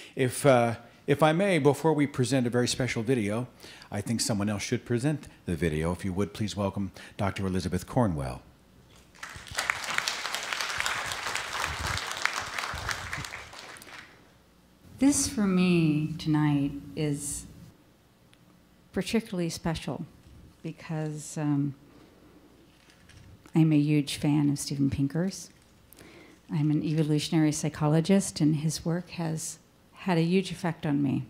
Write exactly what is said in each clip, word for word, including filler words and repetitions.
If, uh, if I may, before we present a very special video, I think someone else should present the video. If you would, please welcome Doctor Elizabeth Cornwell. This, for me, tonight is particularly special because um, I'm a huge fan of Steven Pinker's. I'm an evolutionary psychologist, and his work has had a huge effect on me.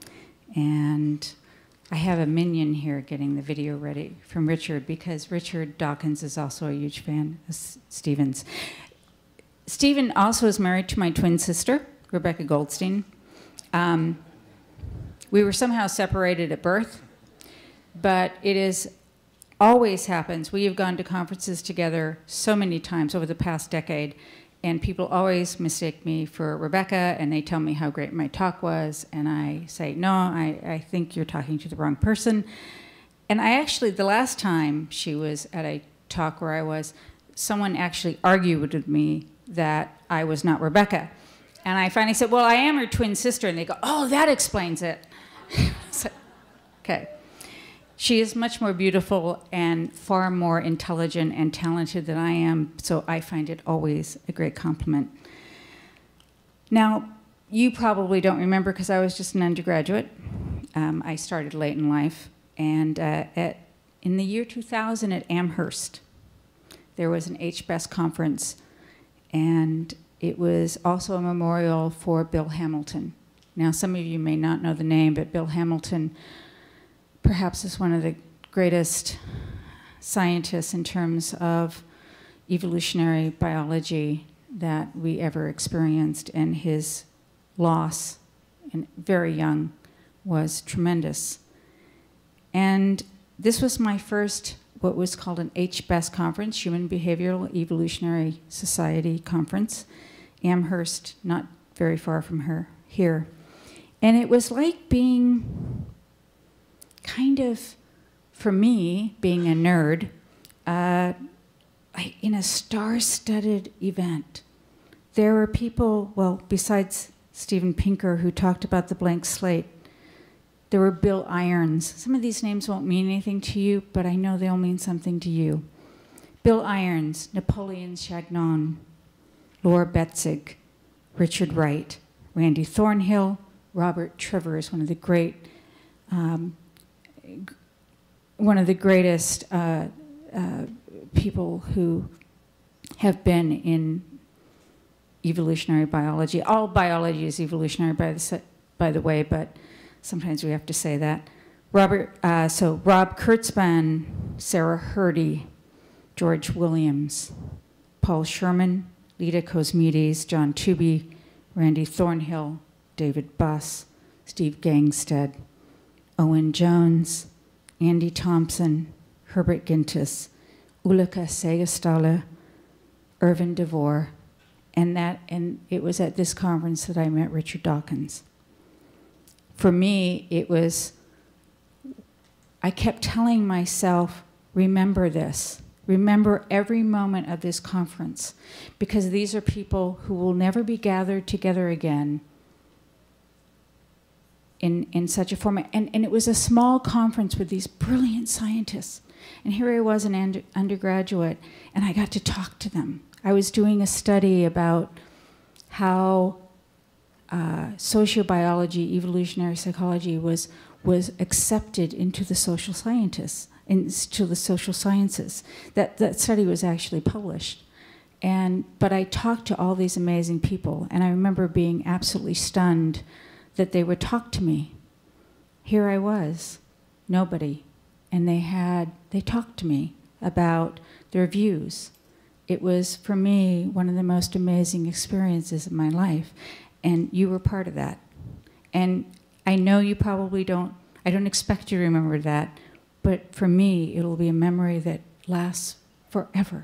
And I have a minion here getting the video ready from Richard, because Richard Dawkins is also a huge fan of Steven's. Steven also is married to my twin sister, Rebecca Goldstein. Um, we were somehow separated at birth, but it is always happens. We have gone to conferences together so many times over the past decade, and people always mistake me for Rebecca, and they tell me how great my talk was, and I say, no, I, I think you're talking to the wrong person. And I actually, the last time she was at a talk where I was, someone actually argued with me that I was not Rebecca. And I finally said, well, I am her twin sister. And they go, oh, that explains it. So, okay. She is much more beautiful and far more intelligent and talented than I am, so I find it always a great compliment. Now, you probably don't remember because I was just an undergraduate. Um, I started late in life. And uh, at, in the year two thousand at Amherst, there was an H B E S conference, and it was also a memorial for Bill Hamilton. Now, some of you may not know the name, but Bill Hamilton perhaps is one of the greatest scientists in terms of evolutionary biology that we ever experienced, and his loss, and very young, was tremendous. And this was my first, what was called an H B E S conference, Human Behavioral Evolutionary Society conference, Amherst, not very far from her, here. And it was like being kind of, for me, being a nerd, uh, like in a star-studded event. There were people, well, besides Steven Pinker, who talked about the blank slate, there were Bill Irons. Some of these names won't mean anything to you, but I know they'll mean something to you. Bill Irons, Napoleon Chagnon, Laura Betzig, Richard Wright, Randy Thornhill, Robert Trivers, one of the great, um, one of the greatest uh, uh, people who have been in evolutionary biology. All biology is evolutionary, by the, by the way, but sometimes we have to say that. Robert, uh, so Rob Kurtzman, Sarah Hurdy, George Williams, Paul Sherman, Lita Cosmides, John Tooby, Randy Thornhill, David Buss, Steve Gangstead, Owen Jones, Andy Thompson, Herbert Gintis, Ulrike Segerstaller, Irvin DeVore, and that, and it was at this conference that I met Richard Dawkins. For me, it was, I kept telling myself, remember this. Remember every moment of this conference, because these are people who will never be gathered together again in, in such a format. And, and it was a small conference with these brilliant scientists. And here I was, an under, undergraduate, and I got to talk to them. I was doing a study about how uh, sociobiology, evolutionary psychology was, was accepted into the social scientists. Into the social sciences. That, that study was actually published. And, but I talked to all these amazing people, and I remember being absolutely stunned that they would talk to me. Here I was, nobody, and they had, they talked to me about their views. It was, for me, one of the most amazing experiences of my life, and you were part of that. And I know you probably don't, I don't expect you to remember that, but for me, it'll be a memory that lasts forever.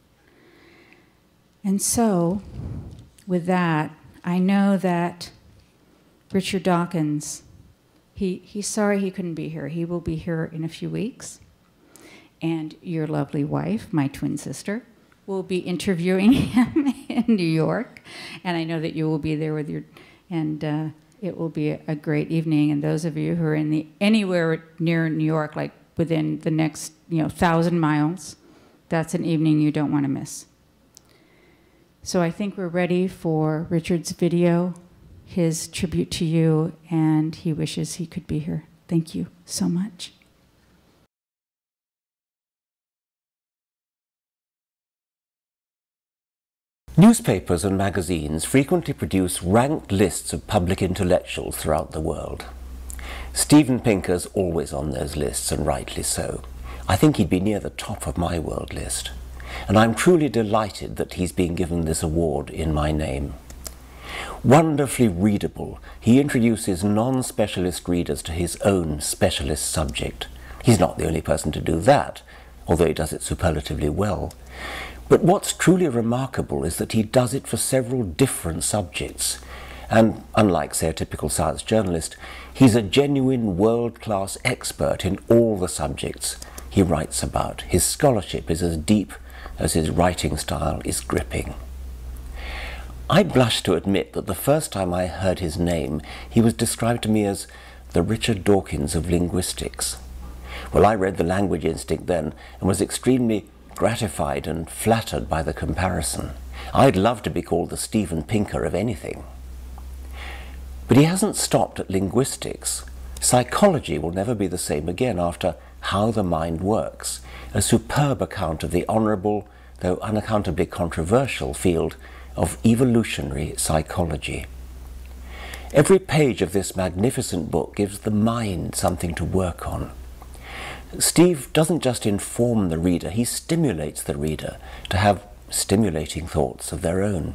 And so, with that, I know that Richard Dawkins, he, he's sorry he couldn't be here. He will be here in a few weeks. And your lovely wife, my twin sister, will be interviewing him in New York. And I know that you will be there with your, and uh, it will be a great evening. And those of you who are in the anywhere near New York, like within the next you know thousand miles, that's an evening you don't want to miss. So I think we're ready for Richard's video, his tribute to you, and he wishes he could be here. Thank you so much. Newspapers and magazines frequently produce ranked lists of public intellectuals throughout the world. Steven Pinker's always on those lists, and rightly so. I think he'd be near the top of my world list. And I'm truly delighted that he's being given this award in my name. Wonderfully readable, he introduces non-specialist readers to his own specialist subject. He's not the only person to do that, although he does it superlatively well. But what's truly remarkable is that he does it for several different subjects. And unlike, say, a typical science journalist, he's a genuine world-class expert in all the subjects he writes about. His scholarship is as deep as his writing style is gripping. I blush to admit that the first time I heard his name, he was described to me as the Richard Dawkins of linguistics. Well, I read The Language Instinct then and was extremely gratified and flattered by the comparison. I'd love to be called the Steven Pinker of anything. But he hasn't stopped at linguistics. Psychology will never be the same again after How the Mind Works, a superb account of the honourable, though unaccountably controversial, field of evolutionary psychology. Every page of this magnificent book gives the mind something to work on. Steve doesn't just inform the reader, he stimulates the reader to have stimulating thoughts of their own.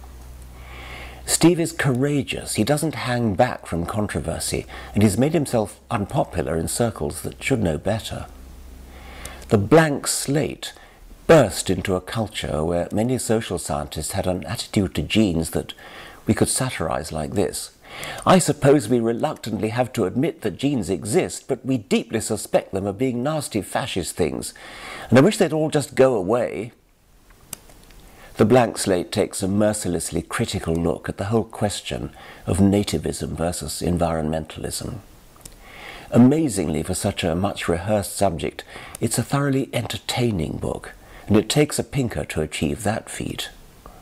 Steve is courageous, he doesn't hang back from controversy, and he's made himself unpopular in circles that should know better. The blank slate burst into a culture where many social scientists had an attitude to genes that we could satirize like this. I suppose we reluctantly have to admit that genes exist, but we deeply suspect them of being nasty fascist things, and I wish they'd all just go away. The blank slate takes a mercilessly critical look at the whole question of nativism versus environmentalism. Amazingly, for such a much rehearsed subject, it's a thoroughly entertaining book, and it takes a Pinker to achieve that feat.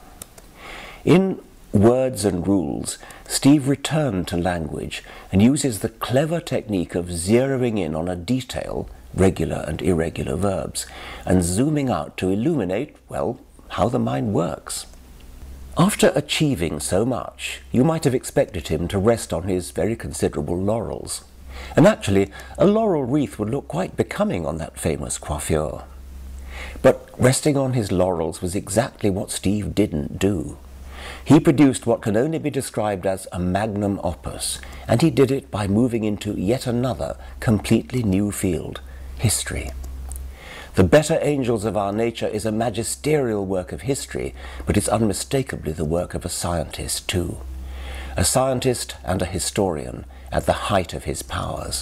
In Words and Rules, Steve returned to language and uses the clever technique of zeroing in on a detail, regular and irregular verbs, and zooming out to illuminate, well, how the mind works. After achieving so much, you might have expected him to rest on his very considerable laurels. And actually, a laurel wreath would look quite becoming on that famous coiffure. But resting on his laurels was exactly what Steve didn't do. He produced what can only be described as a magnum opus, and he did it by moving into yet another completely new field, history. The Better Angels of Our Nature is a magisterial work of history, but it's unmistakably the work of a scientist too. A scientist and a historian at the height of his powers.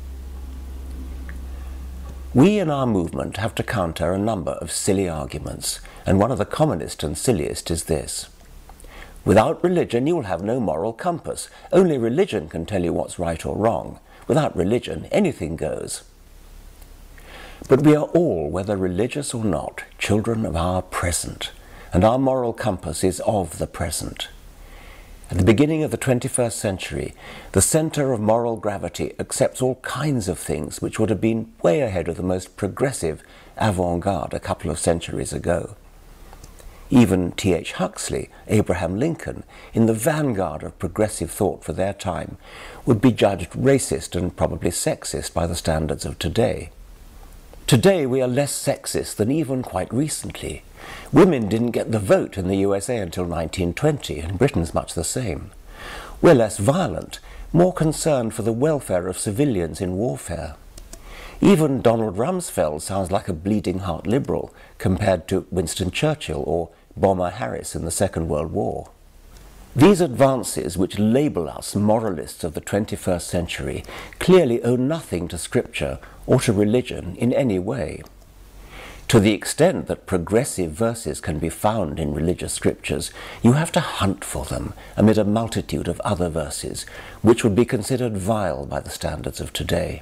We in our movement have to counter a number of silly arguments, and one of the commonest and silliest is this. Without religion, you will have no moral compass. Only religion can tell you what's right or wrong. Without religion, anything goes. But we are all, whether religious or not, children of our present, and our moral compass is of the present. At the beginning of the twenty-first century, the centre of moral gravity accepts all kinds of things which would have been way ahead of the most progressive avant-garde a couple of centuries ago. Even T H Huxley, Abraham Lincoln, in the vanguard of progressive thought for their time, would be judged racist and probably sexist by the standards of today. Today we are less sexist than even quite recently. Women didn't get the vote in the U S A until nineteen twenty, and Britain's much the same. We're less violent, more concerned for the welfare of civilians in warfare. Even Donald Rumsfeld sounds like a bleeding heart liberal compared to Winston Churchill or Bomber Harris in the Second World War. These advances, which label us moralists of the twenty-first century, clearly owe nothing to scripture or to religion in any way. To the extent that progressive verses can be found in religious scriptures, you have to hunt for them amid a multitude of other verses, which would be considered vile by the standards of today.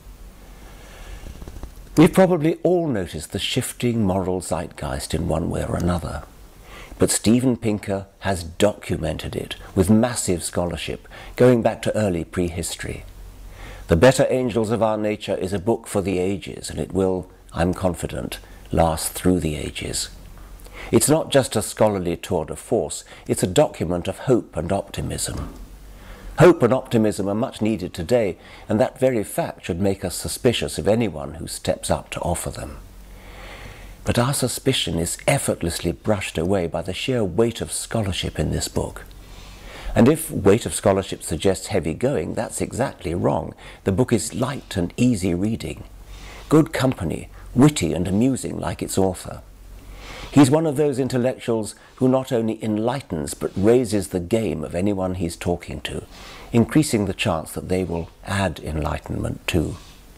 We've probably all noticed the shifting moral zeitgeist in one way or another, but Steven Pinker has documented it with massive scholarship going back to early prehistory. The Better Angels of Our Nature is a book for the ages, and it will, I'm confident, last through the ages. It's not just a scholarly tour de force, it's a document of hope and optimism. Hope and optimism are much needed today, and that very fact should make us suspicious of anyone who steps up to offer them. But our suspicion is effortlessly brushed away by the sheer weight of scholarship in this book. And if weight of scholarship suggests heavy going, that's exactly wrong. The book is light and easy reading, good company, witty and amusing like its author. He's one of those intellectuals who not only enlightens but raises the game of anyone he's talking to, increasing the chance that they will add enlightenment too.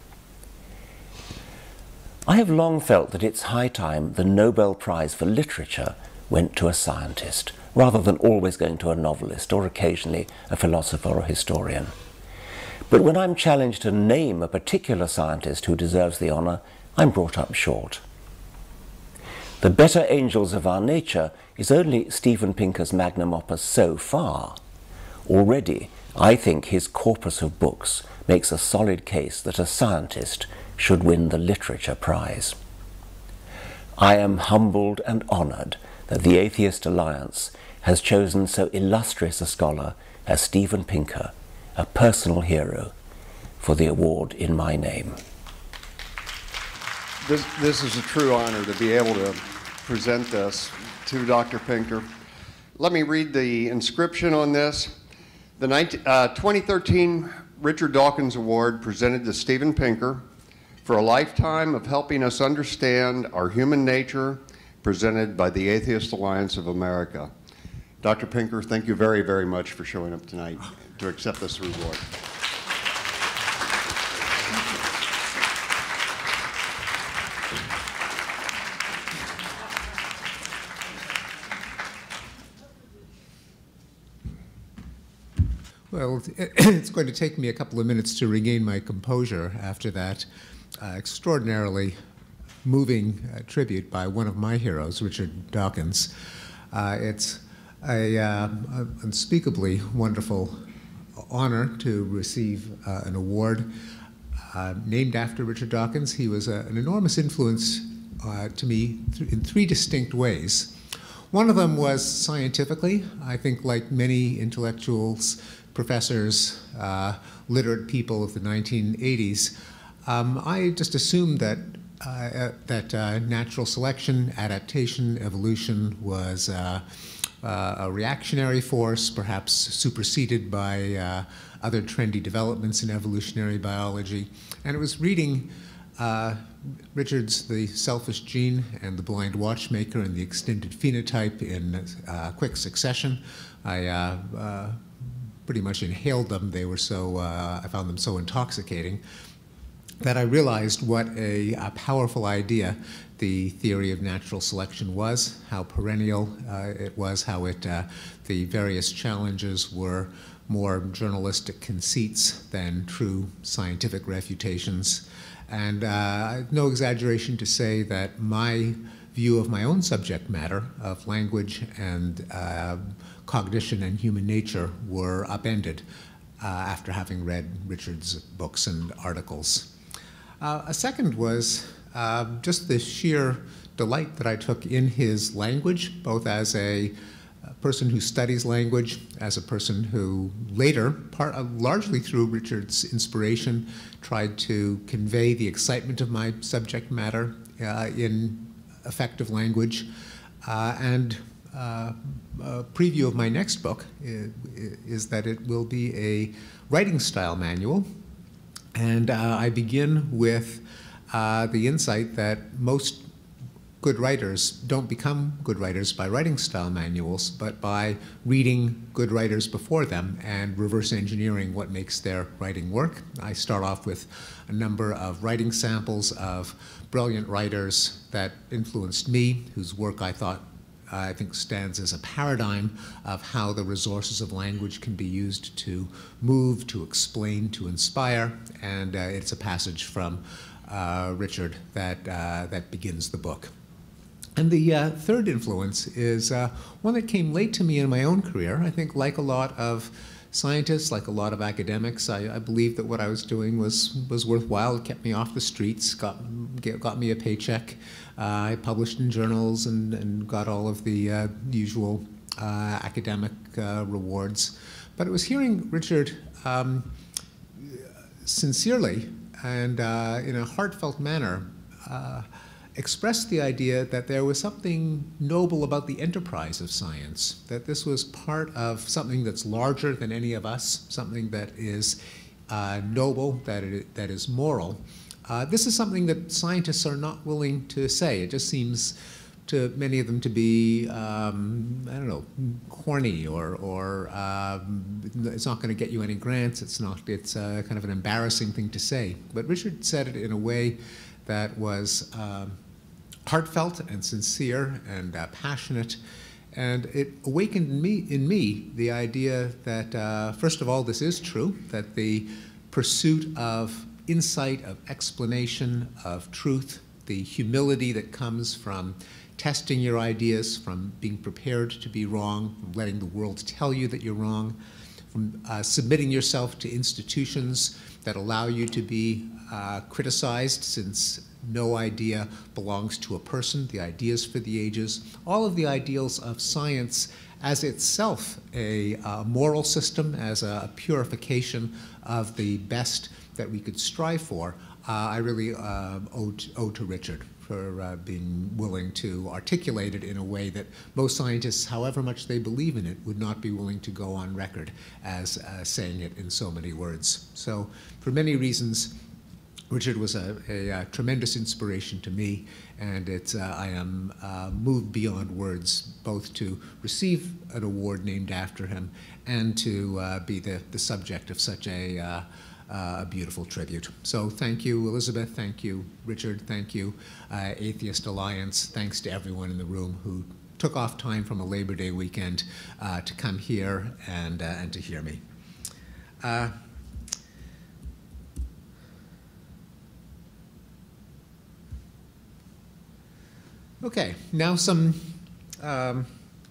I have long felt that it's high time the Nobel Prize for Literature went to a scientist, rather than always going to a novelist or occasionally a philosopher or historian. But when I'm challenged to name a particular scientist who deserves the honor, I'm brought up short. The Better Angels of Our Nature is only Steven Pinker's magnum opus so far. Already, I think his corpus of books makes a solid case that a scientist should win the Literature Prize. I am humbled and honored that the Atheist Alliance has chosen so illustrious a scholar as Steven Pinker, a personal hero, for the award in my name. This, this is a true honor to be able to present this to Doctor Pinker. Let me read the inscription on this. The nineteen, uh, twenty thirteen Richard Dawkins Award presented to Steven Pinker for a lifetime of helping us understand our human nature, presented by the Atheist Alliance of America. Doctor Pinker, thank you very, very much for showing up tonight to accept this reward. Well, it's going to take me a couple of minutes to regain my composure after that uh, extraordinarily moving uh, tribute by one of my heroes, Richard Dawkins. Uh, it's a, uh, a unspeakably wonderful honor to receive uh, an award uh, named after Richard Dawkins. He was a, an enormous influence uh, to me th in three distinct ways. One of them was scientifically. I think, like many intellectuals, professors, uh, literate people of the nineteen eighties, um, I just assumed that uh, that uh, natural selection, adaptation, evolution was uh, uh, a reactionary force, perhaps superseded by uh, other trendy developments in evolutionary biology. And it was reading uh, Richard's The Selfish Gene and The Blind Watchmaker and The Extended Phenotype in uh, quick succession. I uh, uh, pretty much inhaled them. They were so, uh, I found them so intoxicating that I realized what a, a powerful idea the theory of natural selection was, how perennial uh, it was, how it, uh, the various challenges were more journalistic conceits than true scientific refutations. And uh, no exaggeration to say that my view of my own subject matter, of language and uh, cognition and human nature, were upended uh, after having read Richard's books and articles. Uh, a second was uh, just the sheer delight that I took in his language, both as a, a person who studies language, as a person who later, part, uh, largely through Richard's inspiration, tried to convey the excitement of my subject matter uh, in effective language. Uh, and uh, a preview of my next book is, is that it will be a writing style manual. And uh, I begin with uh, the insight that most good writers don't become good writers by writing style manuals, but by reading good writers before them and reverse engineering what makes their writing work. I start off with a number of writing samples of brilliant writers that influenced me, whose work I thought I think stands as a paradigm of how the resources of language can be used to move, to explain, to inspire. And uh, it's a passage from uh, Richard that, uh, that begins the book. And the uh, third influence is uh, one that came late to me in my own career. I think like a lot of scientists, like a lot of academics, I, I believed that what I was doing was, was worthwhile. It kept me off the streets, got, got me a paycheck. Uh, I published in journals and, and got all of the uh, usual uh, academic uh, rewards. But it was hearing Richard um, sincerely and uh, in a heartfelt manner uh, express the idea that there was something noble about the enterprise of science, that this was part of something that's larger than any of us, something that is uh, noble, that, it, that is moral. Uh, this is something that scientists are not willing to say. It just seems to many of them to be, um, I don't know, corny, or, or um, it's not going to get you any grants. It's not. It's uh, kind of an embarrassing thing to say. But Richard said it in a way that was um, heartfelt and sincere and uh, passionate, and it awakened in me, in me the idea that, uh, first of all, this is true, that the pursuit of insight, of explanation, of truth, the humility that comes from testing your ideas, from being prepared to be wrong, from letting the world tell you that you're wrong, from uh, submitting yourself to institutions that allow you to be uh, criticized, since no idea belongs to a person, the ideas for the ages, all of the ideals of science as itself a uh, moral system, as a purification of the best that we could strive for, uh, I really uh, owe, owe to Richard for uh, being willing to articulate it in a way that most scientists, however much they believe in it, would not be willing to go on record as uh, saying it in so many words. So for many reasons, Richard was a, a, a tremendous inspiration to me, and it's, uh, I am uh, moved beyond words, both to receive an award named after him and to uh, be the, the subject of such a, uh, uh, a beautiful tribute. So thank you, Elizabeth. Thank you, Richard. Thank you, uh, Atheist Alliance. Thanks to everyone in the room who took off time from a Labor Day weekend uh, to come here and, uh, and to hear me. Uh, Okay, now some um,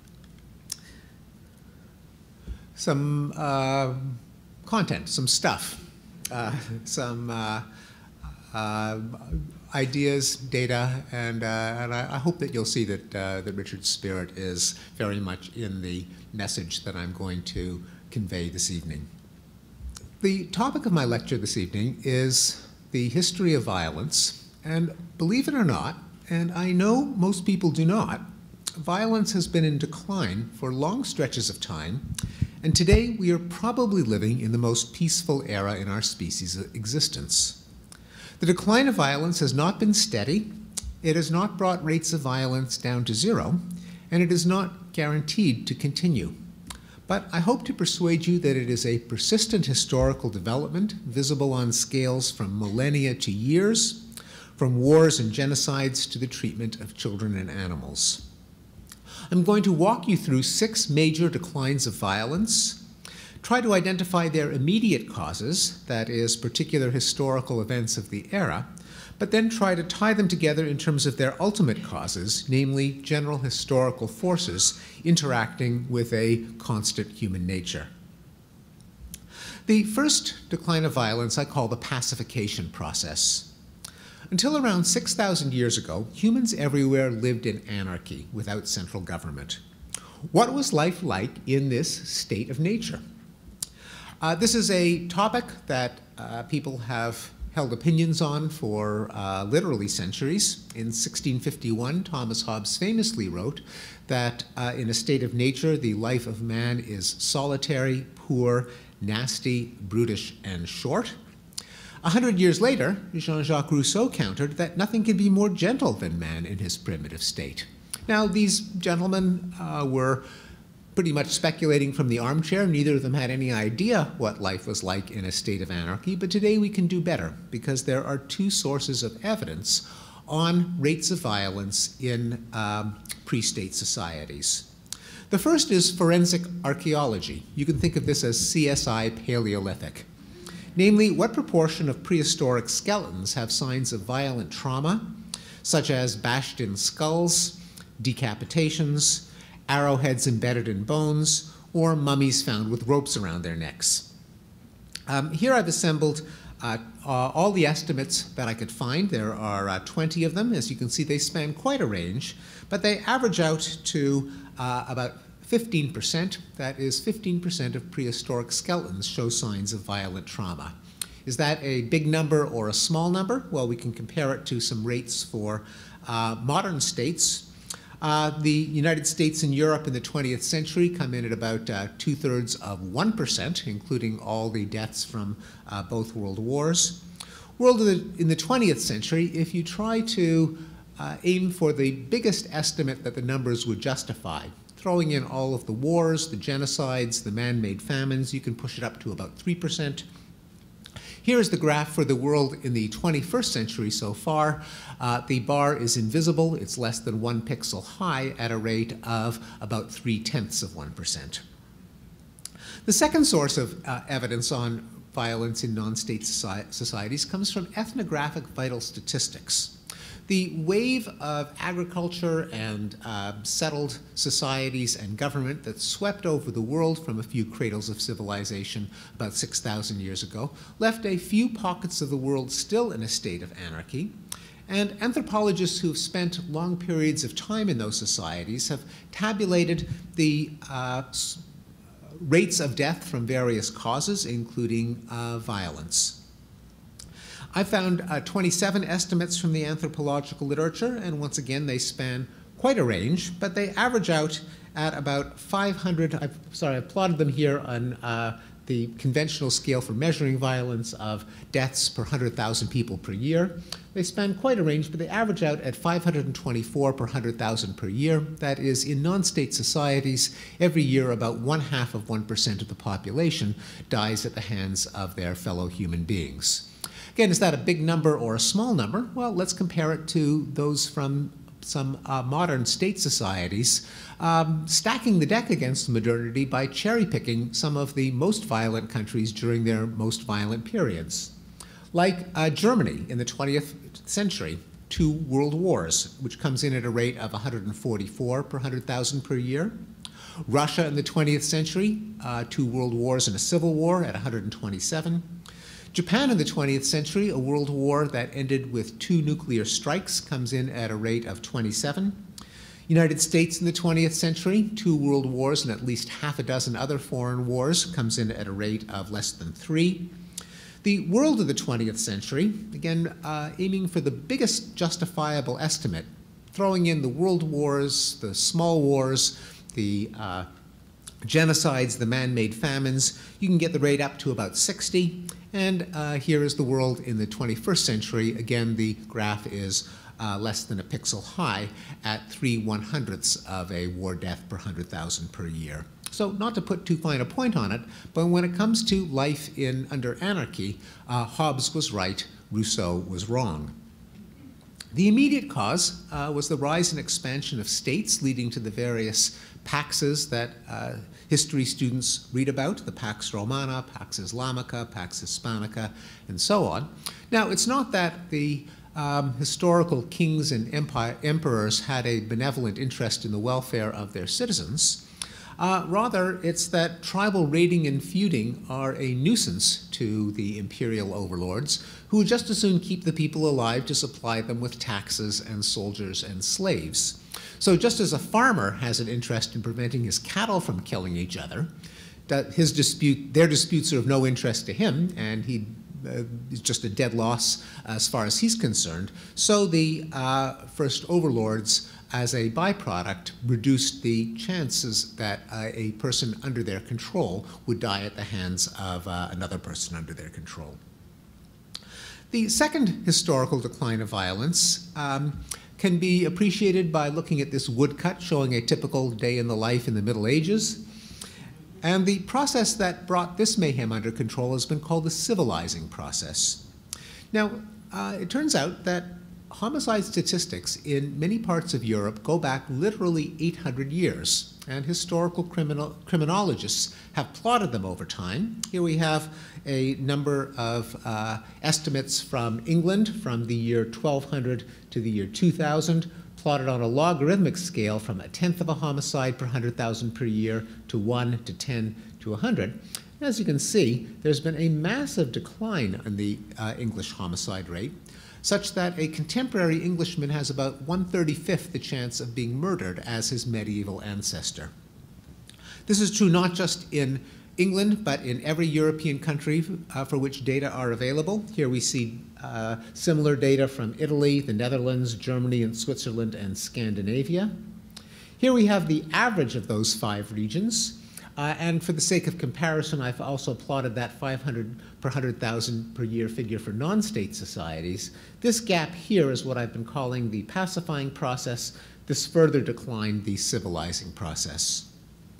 some uh, content, some stuff, uh, some uh, uh, ideas, data, and, uh, and I, I hope that you'll see that, uh, that Richard's spirit is very much in the message that I'm going to convey this evening. The topic of my lecture this evening is the history of violence, and believe it or not, and I know most people do not, violence has been in decline for long stretches of time, and today we are probably living in the most peaceful era in our species' existence. The decline of violence has not been steady, it has not brought rates of violence down to zero, and it is not guaranteed to continue. But I hope to persuade you that it is a persistent historical development, visible on scales from millennia to years, from wars and genocides to the treatment of children and animals. I'm going to walk you through six major declines of violence, try to identify their immediate causes, that is, particular historical events of the era, but then try to tie them together in terms of their ultimate causes, namely general historical forces interacting with a constant human nature. The first decline of violence I call the pacification process. Until around six thousand years ago, humans everywhere lived in anarchy without central government. What was life like in this state of nature? Uh, this is a topic that uh, people have held opinions on for uh, literally centuries. In sixteen fifty-one, Thomas Hobbes famously wrote that uh, in a state of nature, the life of man is solitary, poor, nasty, brutish, and short. A hundred years later, Jean-Jacques Rousseau countered that nothing can be more gentle than man in his primitive state. Now, these gentlemen uh, were pretty much speculating from the armchair. Neither of them had any idea what life was like in a state of anarchy, but today we can do better because there are two sources of evidence on rates of violence in um, pre-state societies. The first is forensic archaeology. You can think of this as C S I Paleolithic. Namely, what proportion of prehistoric skeletons have signs of violent trauma, such as bashed-in skulls, decapitations, arrowheads embedded in bones, or mummies found with ropes around their necks. Um, here I've assembled uh, uh, all the estimates that I could find. There are uh, twenty of them. As you can see, they span quite a range, but they average out to uh, about fifteen percent. That is, fifteen percent of prehistoric skeletons show signs of violent trauma. Is that a big number or a small number? Well, we can compare it to some rates for uh, modern states. Uh, the United States and Europe in the twentieth century come in at about uh, two-thirds of one percent, including all the deaths from uh, both world wars. World of the, in the twentieth century, if you try to uh, aim for the biggest estimate that the numbers would justify, throwing in all of the wars, the genocides, the man-made famines, you can push it up to about three percent. Here is the graph for the world in the twenty-first century so far. Uh, the bar is invisible. It's less than one pixel high at a rate of about three-tenths of one percent. The second source of uh, evidence on violence in non-state soci societies comes from ethnographic vital statistics. The wave of agriculture and uh, settled societies and government that swept over the world from a few cradles of civilization about six thousand years ago left a few pockets of the world still in a state of anarchy. And anthropologists who have spent long periods of time in those societies have tabulated the uh, rates of death from various causes, including uh, violence. I found uh, twenty-seven estimates from the anthropological literature, and once again, they span quite a range, but they average out at about five hundred. I've, sorry, I plotted them here on uh, the conventional scale for measuring violence of deaths per one hundred thousand people per year. They span quite a range, but they average out at five hundred twenty-four per one hundred thousand per year. That is, in non-state societies, every year about one half of one percent of the population dies at the hands of their fellow human beings. Again, is that a big number or a small number? Well, let's compare it to those from some uh, modern state societies, um, stacking the deck against modernity by cherry-picking some of the most violent countries during their most violent periods. Like uh, Germany in the twentieth century, two world wars, which comes in at a rate of one hundred forty-four per one hundred thousand per year. Russia in the twentieth century, uh, two world wars and a civil war at one hundred twenty-seven. Japan in the twentieth century, a world war that ended with two nuclear strikes, comes in at a rate of twenty-seven. United States in the twentieth century, two world wars and at least half a dozen other foreign wars, comes in at a rate of less than three. The world of the twentieth century, again, uh, aiming for the biggest justifiable estimate, throwing in the world wars, the small wars, the uh, genocides, the man-made famines, you can get the rate up to about sixty. And uh, here is the world in the twenty-first century. Again, the graph is uh, less than a pixel high at three one-hundredths of a war death per one hundred thousand per year. So not to put too fine a point on it, but when it comes to life in under anarchy, uh, Hobbes was right, Rousseau was wrong. The immediate cause uh, was the rise and expansion of states, leading to the various paxes that uh, history students read about, the Pax Romana, Pax Islamica, Pax Hispanica, and so on. Now, it's not that the um, historical kings and empire, emperors had a benevolent interest in the welfare of their citizens. Uh, rather, it's that tribal raiding and feuding are a nuisance to the imperial overlords, who would just as soon keep the people alive to supply them with taxes and soldiers and slaves. So just as a farmer has an interest in preventing his cattle from killing each other, that his dispute, their disputes are of no interest to him, and he uh, is just a dead loss as far as he's concerned, so the uh, first overlords, as a byproduct, reduced the chances that uh, a person under their control would die at the hands of uh, another person under their control. The second historical decline of violence um, can be appreciated by looking at this woodcut showing a typical day in the life in the Middle Ages. And the process that brought this mayhem under control has been called the civilizing process. Now, uh, it turns out that homicide statistics in many parts of Europe go back literally eight hundred years, and historical criminal, criminologists have plotted them over time. Here we have a number of uh, estimates from England from the year twelve hundred to the year two thousand, plotted on a logarithmic scale from a tenth of a homicide per one hundred thousand per year to one to ten to one hundred. As you can see, there's been a massive decline in the uh, English homicide rate, such that a contemporary Englishman has about one thirty-fifth the chance of being murdered as his medieval ancestor. This is true not just in England, but in every European country uh, for which data are available. Here we see uh, similar data from Italy, the Netherlands, Germany, and Switzerland, and Scandinavia. Here we have the average of those five regions. Uh, and for the sake of comparison, I've also plotted that five hundred per one hundred thousand per year figure for non-state societies. This gap here is what I've been calling the pacifying process. This further declined the civilizing process.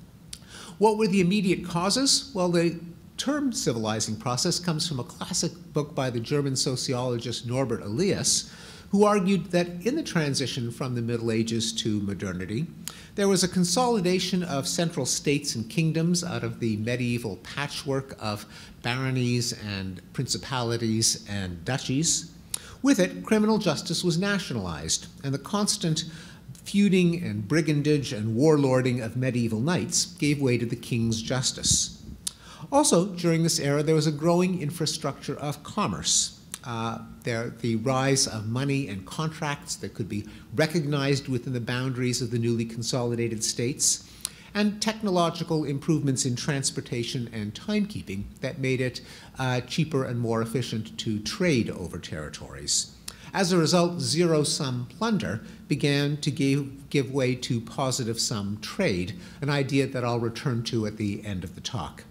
What were the immediate causes? Well, the term civilizing process comes from a classic book by the German sociologist Norbert Elias, who argued that in the transition from the Middle Ages to modernity, there was a consolidation of central states and kingdoms out of the medieval patchwork of baronies and principalities and duchies. With it, criminal justice was nationalized, and the constant feuding and brigandage and warlording of medieval knights gave way to the king's justice. Also, during this era, there was a growing infrastructure of commerce. Uh, there, the rise of money and contracts that could be recognized within the boundaries of the newly consolidated states, and technological improvements in transportation and timekeeping that made it uh, cheaper and more efficient to trade over territories. As a result, zero-sum plunder began to give, give way to positive-sum trade, an idea that I'll return to at the end of the talk.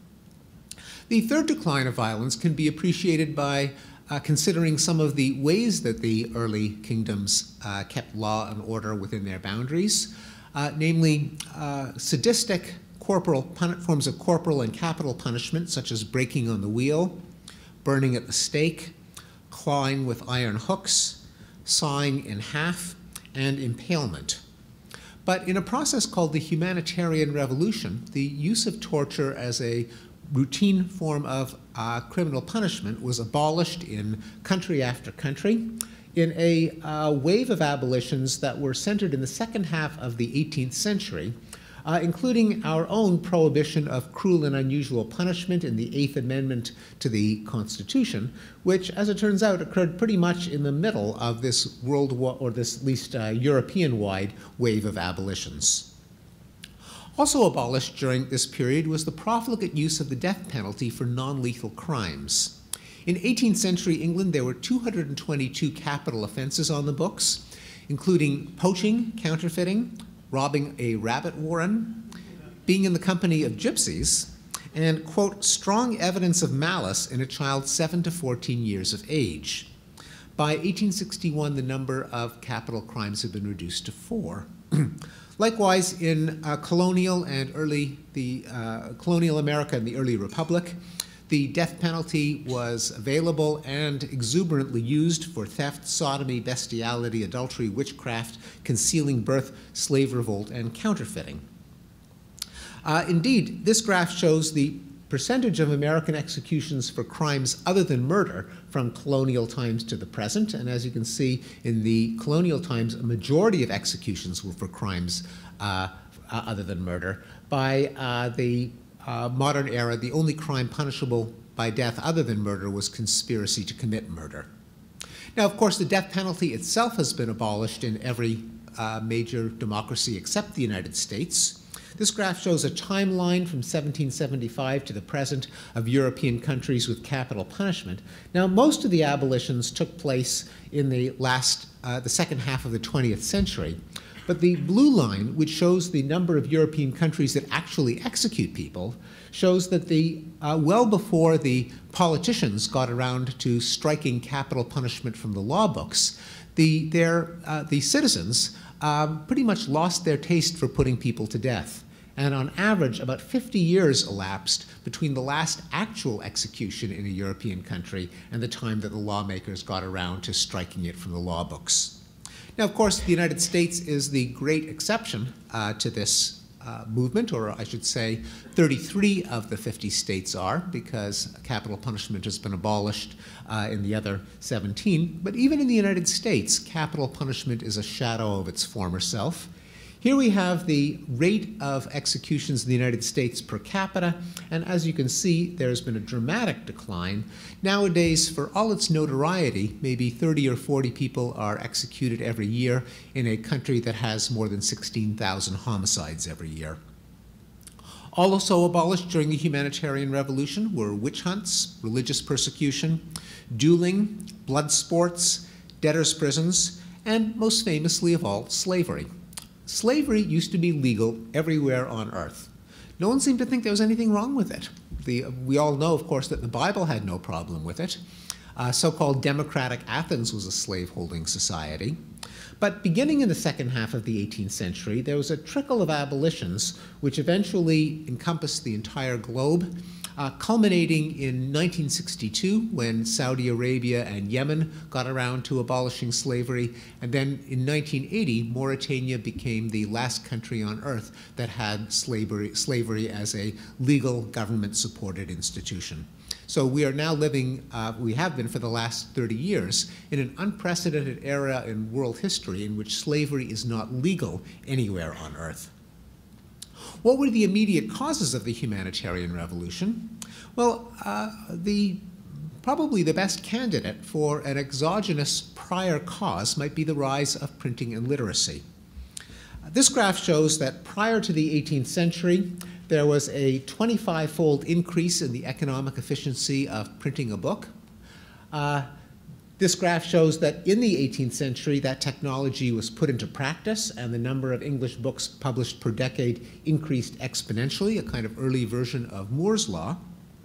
The third decline of violence can be appreciated by Uh, considering some of the ways that the early kingdoms uh, kept law and order within their boundaries, uh, namely uh, sadistic corporal forms of corporal and capital punishment, such as breaking on the wheel, burning at the stake, clawing with iron hooks, sawing in half, and impalement. But in a process called the Humanitarian Revolution, the use of torture as a routine form of uh, criminal punishment was abolished in country after country in a uh, wave of abolitions that were centered in the second half of the eighteenth century, uh, including our own prohibition of cruel and unusual punishment in the Eighth Amendment to the Constitution, which, as it turns out, occurred pretty much in the middle of this world war, or this at least uh, European-wide wave of abolitions. Also abolished during this period was the profligate use of the death penalty for non-lethal crimes. In eighteenth century England, there were two hundred twenty-two capital offenses on the books, including poaching, counterfeiting, robbing a rabbit warren, being in the company of gypsies, and, quote, strong evidence of malice in a child seven to fourteen years of age. By eighteen sixty-one, the number of capital crimes had been reduced to four. Likewise, in uh, colonial and early, the uh, colonial America and the early Republic, the death penalty was available and exuberantly used for theft, sodomy, bestiality, adultery, witchcraft, concealing birth, slave revolt, and counterfeiting. Uh, indeed, this graph shows the percentage of American executions for crimes other than murder from colonial times to the present. And as you can see, in the colonial times, a majority of executions were for crimes uh, uh, other than murder. By uh, the uh, modern era, the only crime punishable by death other than murder was conspiracy to commit murder. Now, of course, the death penalty itself has been abolished in every uh, major democracy except the United States. This graph shows a timeline from seventeen seventy-five to the present of European countries with capital punishment. Now, most of the abolitions took place in the last, uh, the second half of the twentieth century, But the blue line, which shows the number of European countries that actually execute people, shows that the, uh, well before the politicians got around to striking capital punishment from the law books, the, their, uh, the citizens um, pretty much lost their taste for putting people to death. And on average, about fifty years elapsed between the last actual execution in a European country and the time that the lawmakers got around to striking it from the law books. Now, of course, the United States is the great exception uh, to this uh, movement, or I should say thirty-three of the fifty states are, because capital punishment has been abolished uh, in the other seventeen. But even in the United States, capital punishment is a shadow of its former self. Here we have the rate of executions in the United States per capita, and as you can see, there's been a dramatic decline. Nowadays, for all its notoriety, maybe thirty or forty people are executed every year in a country that has more than sixteen thousand homicides every year. Also abolished during the Humanitarian Revolution were witch hunts, religious persecution, dueling, blood sports, debtors' prisons, and most famously of all, slavery. Slavery used to be legal everywhere on earth. No one seemed to think there was anything wrong with it. The, we all know, of course, that the Bible had no problem with it. Uh, so-called democratic Athens was a slaveholding society. But beginning in the second half of the eighteenth century, there was a trickle of abolitions which eventually encompassed the entire globe, uh, culminating in nineteen sixty-two when Saudi Arabia and Yemen got around to abolishing slavery. And then in nineteen eighty, Mauritania became the last country on earth that had slavery, slavery as a legal government-supported institution. So we are now living, uh, we have been for the last thirty years, in an unprecedented era in world history in which slavery is not legal anywhere on earth. What were the immediate causes of the humanitarian revolution? Well, uh, the, probably the best candidate for an exogenous prior cause might be the rise of printing and literacy. Uh, this graph shows that prior to the eighteenth century, there was a twenty-five-fold increase in the economic efficiency of printing a book. Uh, This graph shows that in the eighteenth century, that technology was put into practice, and the number of English books published per decade increased exponentially, a kind of early version of Moore's law.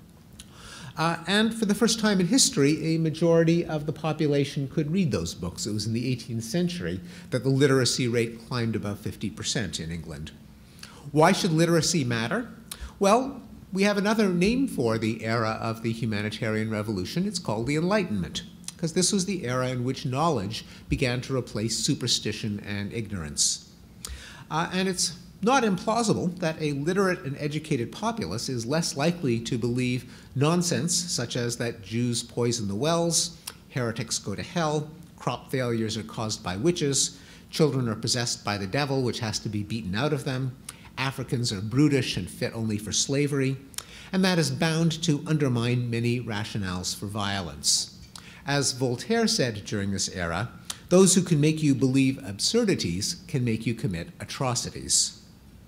Uh, and for the first time in history, a majority of the population could read those books. It was in the eighteenth century that the literacy rate climbed above fifty percent in England. Why should literacy matter? Well, we have another name for the era of the humanitarian revolution. It's called the Enlightenment, because this was the era in which knowledge began to replace superstition and ignorance. Uh, and it's not implausible that a literate and educated populace is less likely to believe nonsense such as that Jews poison the wells, heretics go to hell, crop failures are caused by witches, children are possessed by the devil, which has to be beaten out of them, Africans are brutish and fit only for slavery, and that is bound to undermine many rationales for violence. As Voltaire said during this era, those who can make you believe absurdities can make you commit atrocities.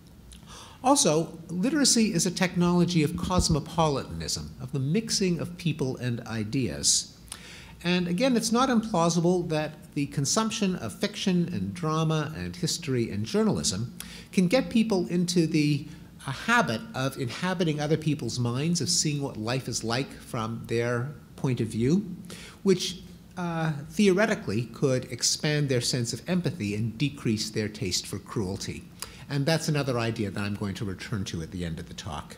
Also, literacy is a technology of cosmopolitanism, of the mixing of people and ideas. And again, it's not implausible that the consumption of fiction and drama and history and journalism can get people into the a habit of inhabiting other people's minds, of seeing what life is like from their point of view, which uh, theoretically could expand their sense of empathy and decrease their taste for cruelty. And that's another idea that I'm going to return to at the end of the talk.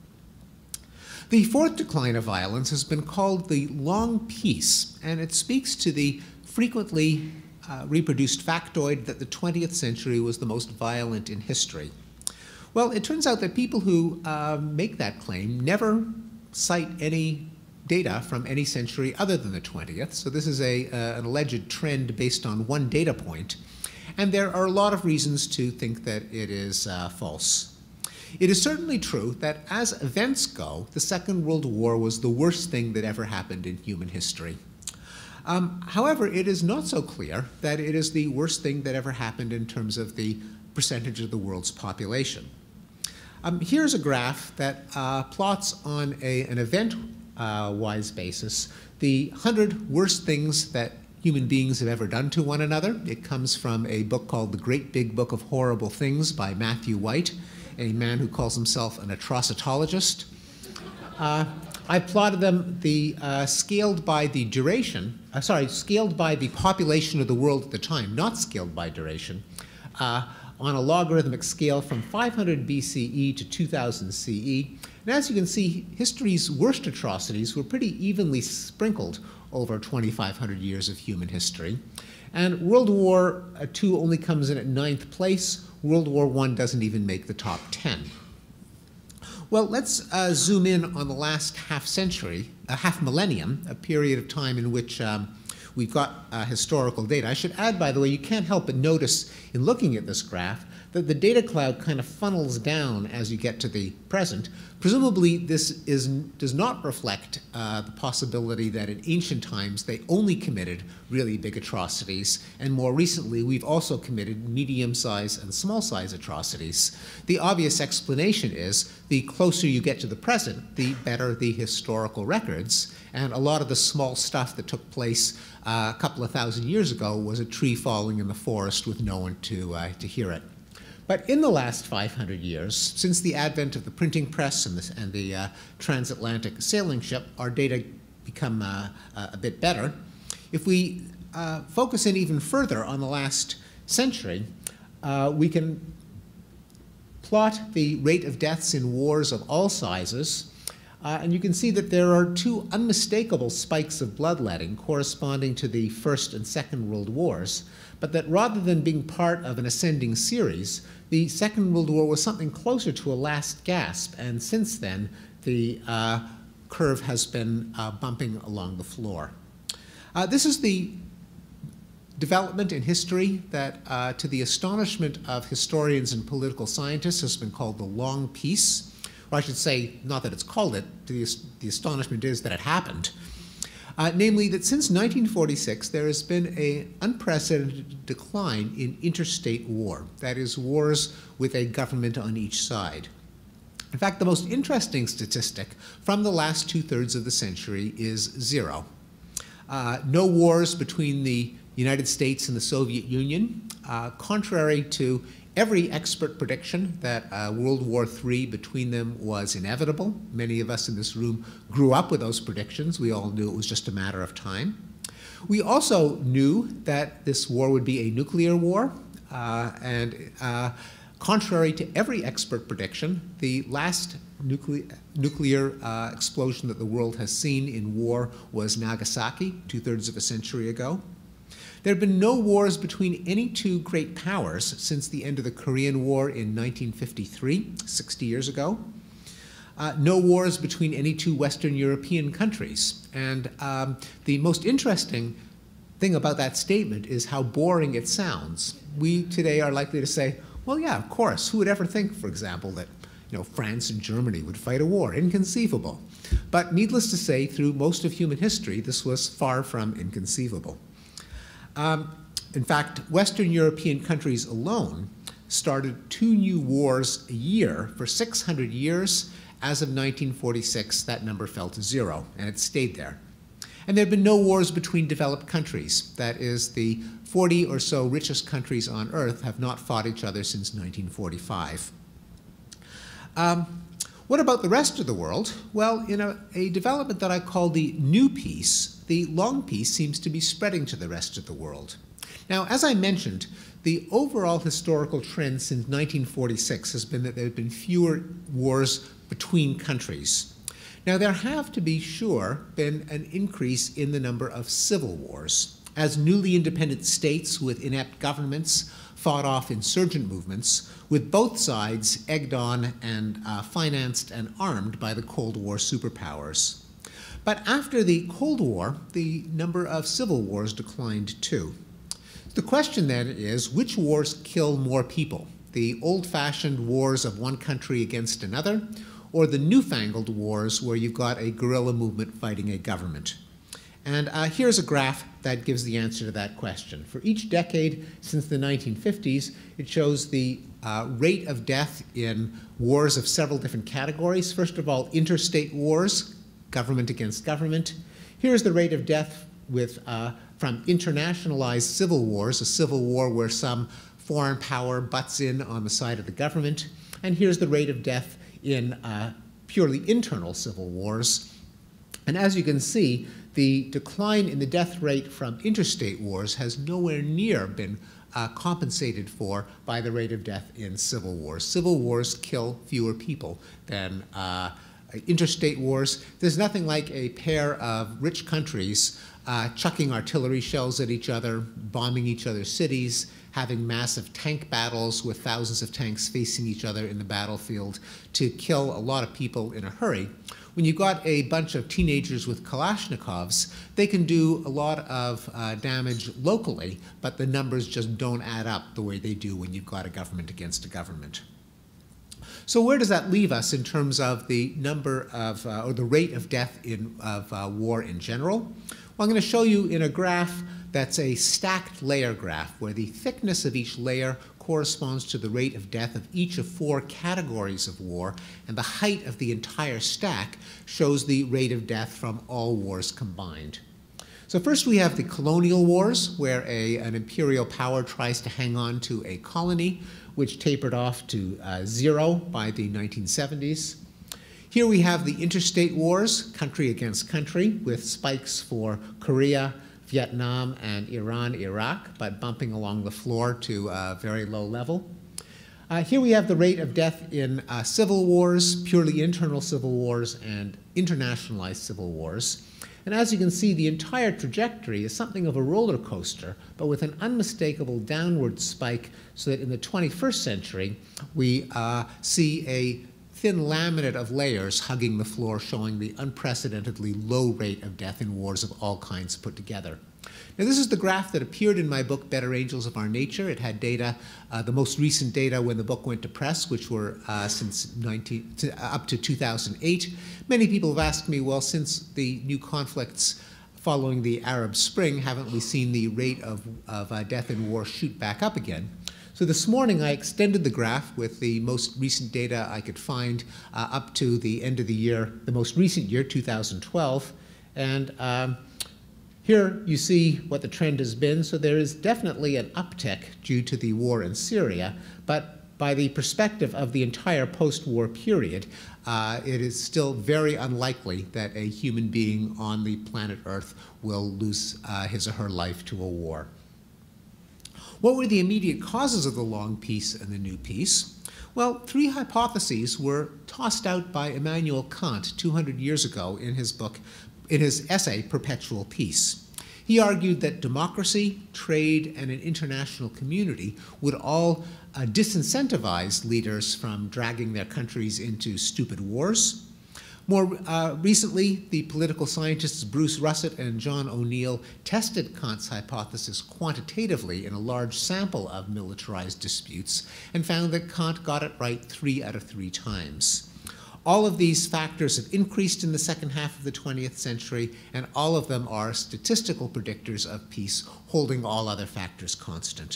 The fourth decline of violence has been called the long peace, and it speaks to the frequently uh, reproduced factoid that the twentieth century was the most violent in history. Well, it turns out that people who uh, make that claim never cite any data from any century other than the twentieth. So this is a, uh, an alleged trend based on one data point. And there are a lot of reasons to think that it is uh, false. It is certainly true that as events go, the Second World War was the worst thing that ever happened in human history. Um, however, it is not so clear that it is the worst thing that ever happened in terms of the percentage of the world's population. Um, here's a graph that uh, plots on a, an event-wise uh, basis the one hundred worst things that human beings have ever done to one another. It comes from a book called The Great Big Book of Horrible Things by Matthew White, a man who calls himself an atrocitologist. Uh, I plotted them the uh, scaled by the duration, uh, sorry, scaled by the population of the world at the time, not scaled by duration, uh, on a logarithmic scale from five hundred B C E to two thousand C E. And as you can see, history's worst atrocities were pretty evenly sprinkled over twenty-five hundred years of human history. And World War Two only comes in at ninth place. World War One doesn't even make the top ten. Well, let's uh, zoom in on the last half century, a half millennium, a period of time in which um, we've got uh, historical data. I should add, by the way, you can't help but notice in looking at this graph that the data cloud kind of funnels down as you get to the present. Presumably, this is, does not reflect uh, the possibility that in ancient times they only committed really big atrocities, and more recently we've also committed medium-sized and small-sized atrocities. The obvious explanation is the closer you get to the present, the better the historical records, and a lot of the small stuff that took place uh, a couple of thousand years ago was a tree falling in the forest with no one to, uh, to hear it. But in the last five hundred years, since the advent of the printing press and the, and the uh, transatlantic sailing ship, our data become uh, uh, a bit better. If we uh, focus in even further on the last century, uh, we can plot the rate of deaths in wars of all sizes. Uh, and you can see that there are two unmistakable spikes of bloodletting corresponding to the First and Second World Wars, but that rather than being part of an ascending series, the Second World War was something closer to a last gasp, and since then, the uh, curve has been uh, bumping along the floor. Uh, this is the development in history that, uh, to the astonishment of historians and political scientists, has been called the long peace. Or I should say, not that it's called it, the, the astonishment is that it happened. Uh, namely, that since nineteen forty-six, there has been an unprecedented decline in interstate war. That is, wars with a government on each side. In fact, the most interesting statistic from the last two-thirds of the century is zero. Uh, no wars between the United States and the Soviet Union, uh, contrary to every expert prediction that uh, World War Three between them was inevitable. Many of us in this room grew up with those predictions. We all knew it was just a matter of time. We also knew that this war would be a nuclear war, uh, and uh, contrary to every expert prediction, the last nuclear, nuclear uh, explosion that the world has seen in war was Nagasaki, two-thirds of a century ago. There have been no wars between any two great powers since the end of the Korean War in nineteen fifty-three, sixty years ago. Uh, no wars between any two Western European countries. And um, the most interesting thing about that statement is how boring it sounds. We today are likely to say, well, yeah, of course. Who would ever think, for example, that you know, France and Germany would fight a war? Inconceivable. But needless to say, through most of human history, this was far from inconceivable. Um, in fact, Western European countries alone started two new wars a year for six hundred years. As of nineteen forty-six, that number fell to zero, and it stayed there. And there have been no wars between developed countries. That is, the forty or so richest countries on Earth have not fought each other since nineteen forty-five. Um, what about the rest of the world? Well, in a, a development that I call the new peace, the long peace seems to be spreading to the rest of the world. Now, as I mentioned, the overall historical trend since nineteen forty-six has been that there have been fewer wars between countries. Now, there have, to be sure, been an increase in the number of civil wars. As newly independent states with inept governments fought off insurgent movements, with both sides egged on and uh, financed and armed by the Cold War superpowers. But after the Cold War, the number of civil wars declined too. The question then is, which wars kill more people? The old-fashioned wars of one country against another, or the newfangled wars where you've got a guerrilla movement fighting a government? And uh, here's a graph that gives the answer to that question. For each decade since the nineteen fifties, it shows the uh, rate of death in wars of several different categories. First of all, interstate wars, government against government. Here's the rate of death with uh, from internationalized civil wars, a civil war where some foreign power butts in on the side of the government. And here's the rate of death in uh, purely internal civil wars. And as you can see, the decline in the death rate from interstate wars has nowhere near been uh, compensated for by the rate of death in civil wars. Civil wars kill fewer people than uh, interstate wars. There's nothing like a pair of rich countries uh, chucking artillery shells at each other, bombing each other's cities, having massive tank battles with thousands of tanks facing each other in the battlefield to kill a lot of people in a hurry. When you've got a bunch of teenagers with Kalashnikovs, they can do a lot of uh, damage locally, but the numbers just don't add up the way they do when you've got a government against a government. So where does that leave us in terms of the number of, uh, or the rate of death in, of uh, war in general? Well, I'm going to show you in a graph that's a stacked layer graph, where the thickness of each layer corresponds to the rate of death of each of four categories of war, and the height of the entire stack shows the rate of death from all wars combined. So first we have the colonial wars, where a, an imperial power tries to hang on to a colony, which tapered off to uh, zero by the nineteen seventies. Here we have the interstate wars, country against country, with spikes for Korea, Vietnam, and Iran, Iraq, but bumping along the floor to a very low level. Uh, here we have the rate of death in uh, civil wars, purely internal civil wars, and internationalized civil wars. And as you can see, the entire trajectory is something of a roller coaster, but with an unmistakable downward spike, so that in the twenty-first century, we uh, see a thin laminate of layers hugging the floor, showing the unprecedentedly low rate of death in wars of all kinds put together. Now, this is the graph that appeared in my book, Better Angels of Our Nature. It had data, uh, the most recent data when the book went to press, which were uh, since nineteen, to, uh, up to two thousand eight. Many people have asked me, well, since the new conflicts following the Arab Spring, haven't we seen the rate of, of uh, death in war shoot back up again? So this morning I extended the graph with the most recent data I could find uh, up to the end of the year, the most recent year, two thousand twelve. And um, here you see what the trend has been. So there is definitely an uptick due to the war in Syria, but by the perspective of the entire post-war period, uh, it is still very unlikely that a human being on the planet Earth will lose uh, his or her life to a war. What were the immediate causes of the long peace and the new peace? Well, three hypotheses were tossed out by Immanuel Kant two hundred years ago in his book, in his essay, Perpetual Peace. He argued that democracy, trade, and an international community would all uh, disincentivize leaders from dragging their countries into stupid wars. More uh, recently, the political scientists Bruce Russett and John O'Neill tested Kant's hypothesis quantitatively in a large sample of militarized disputes and found that Kant got it right three out of three times. All of these factors have increased in the second half of the twentieth century, and all of them are statistical predictors of peace, holding all other factors constant.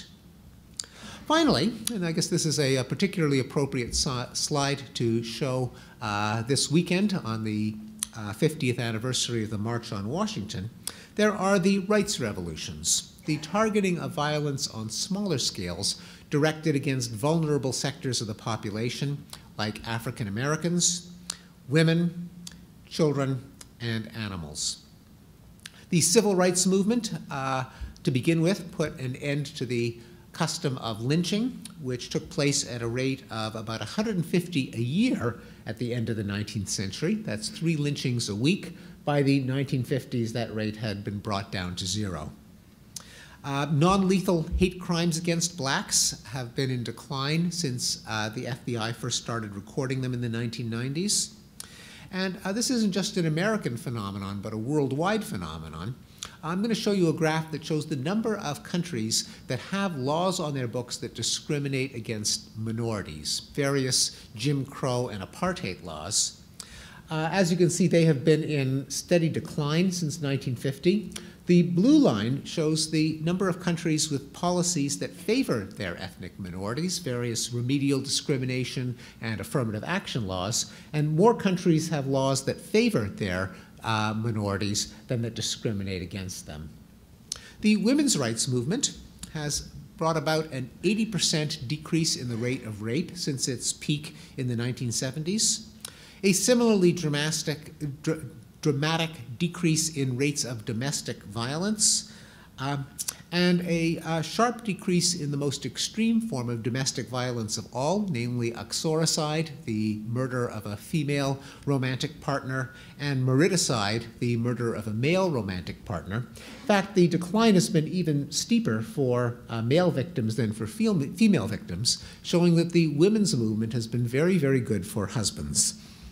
Finally, and I guess this is a, a particularly appropriate so slide to show uh, this weekend on the uh, fiftieth anniversary of the March on Washington, there are the rights revolutions, the targeting of violence on smaller scales directed against vulnerable sectors of the population, like African Americans, women, children, and animals. The civil rights movement, uh, to begin with, put an end to the custom of lynching, which took place at a rate of about one hundred fifty a year at the end of the nineteenth century. That's three lynchings a week. By the nineteen fifties, that rate had been brought down to zero. Uh, non-lethal hate crimes against blacks have been in decline since uh, the F B I first started recording them in the nineteen nineties. And uh, this isn't just an American phenomenon, but a worldwide phenomenon. I'm going to show you a graph that shows the number of countries that have laws on their books that discriminate against minorities, various Jim Crow and apartheid laws. Uh, as you can see, they have been in steady decline since nineteen fifty. The blue line shows the number of countries with policies that favor their ethnic minorities, various remedial discrimination and affirmative action laws, and more countries have laws that favor their uh, minorities than that discriminate against them. The women's rights movement has brought about an eighty percent decrease in the rate of rape since its peak in the nineteen seventies, a similarly dramatic, dr dramatic decrease in rates of domestic violence, uh, and a uh, sharp decrease in the most extreme form of domestic violence of all, namely uxoricide, the murder of a female romantic partner, and mariticide, the murder of a male romantic partner. In fact, the decline has been even steeper for uh, male victims than for female victims, showing that the women's movement has been very, very good for husbands.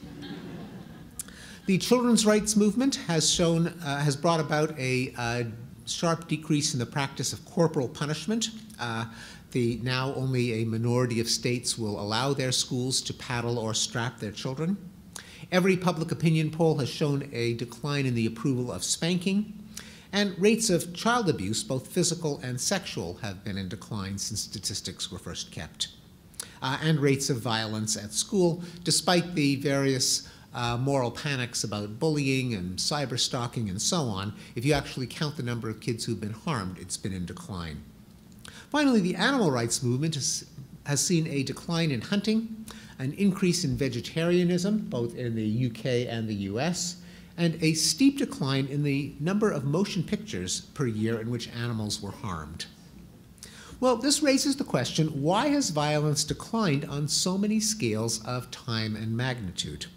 The children's rights movement has shown, uh, has brought about a uh, sharp decrease in the practice of corporal punishment. Uh, the now only a minority of states will allow their schools to paddle or strap their children. Every public opinion poll has shown a decline in the approval of spanking, and rates of child abuse, both physical and sexual, have been in decline since statistics were first kept. Uh, and rates of violence at school, despite the various Uh, moral panics about bullying and cyberstalking and so on. If you actually count the number of kids who've been harmed, it's been in decline. Finally, the animal rights movement has, has seen a decline in hunting, an increase in vegetarianism, both in the U K and the U S, and a steep decline in the number of motion pictures per year in which animals were harmed. Well, this raises the question, why has violence declined on so many scales of time and magnitude?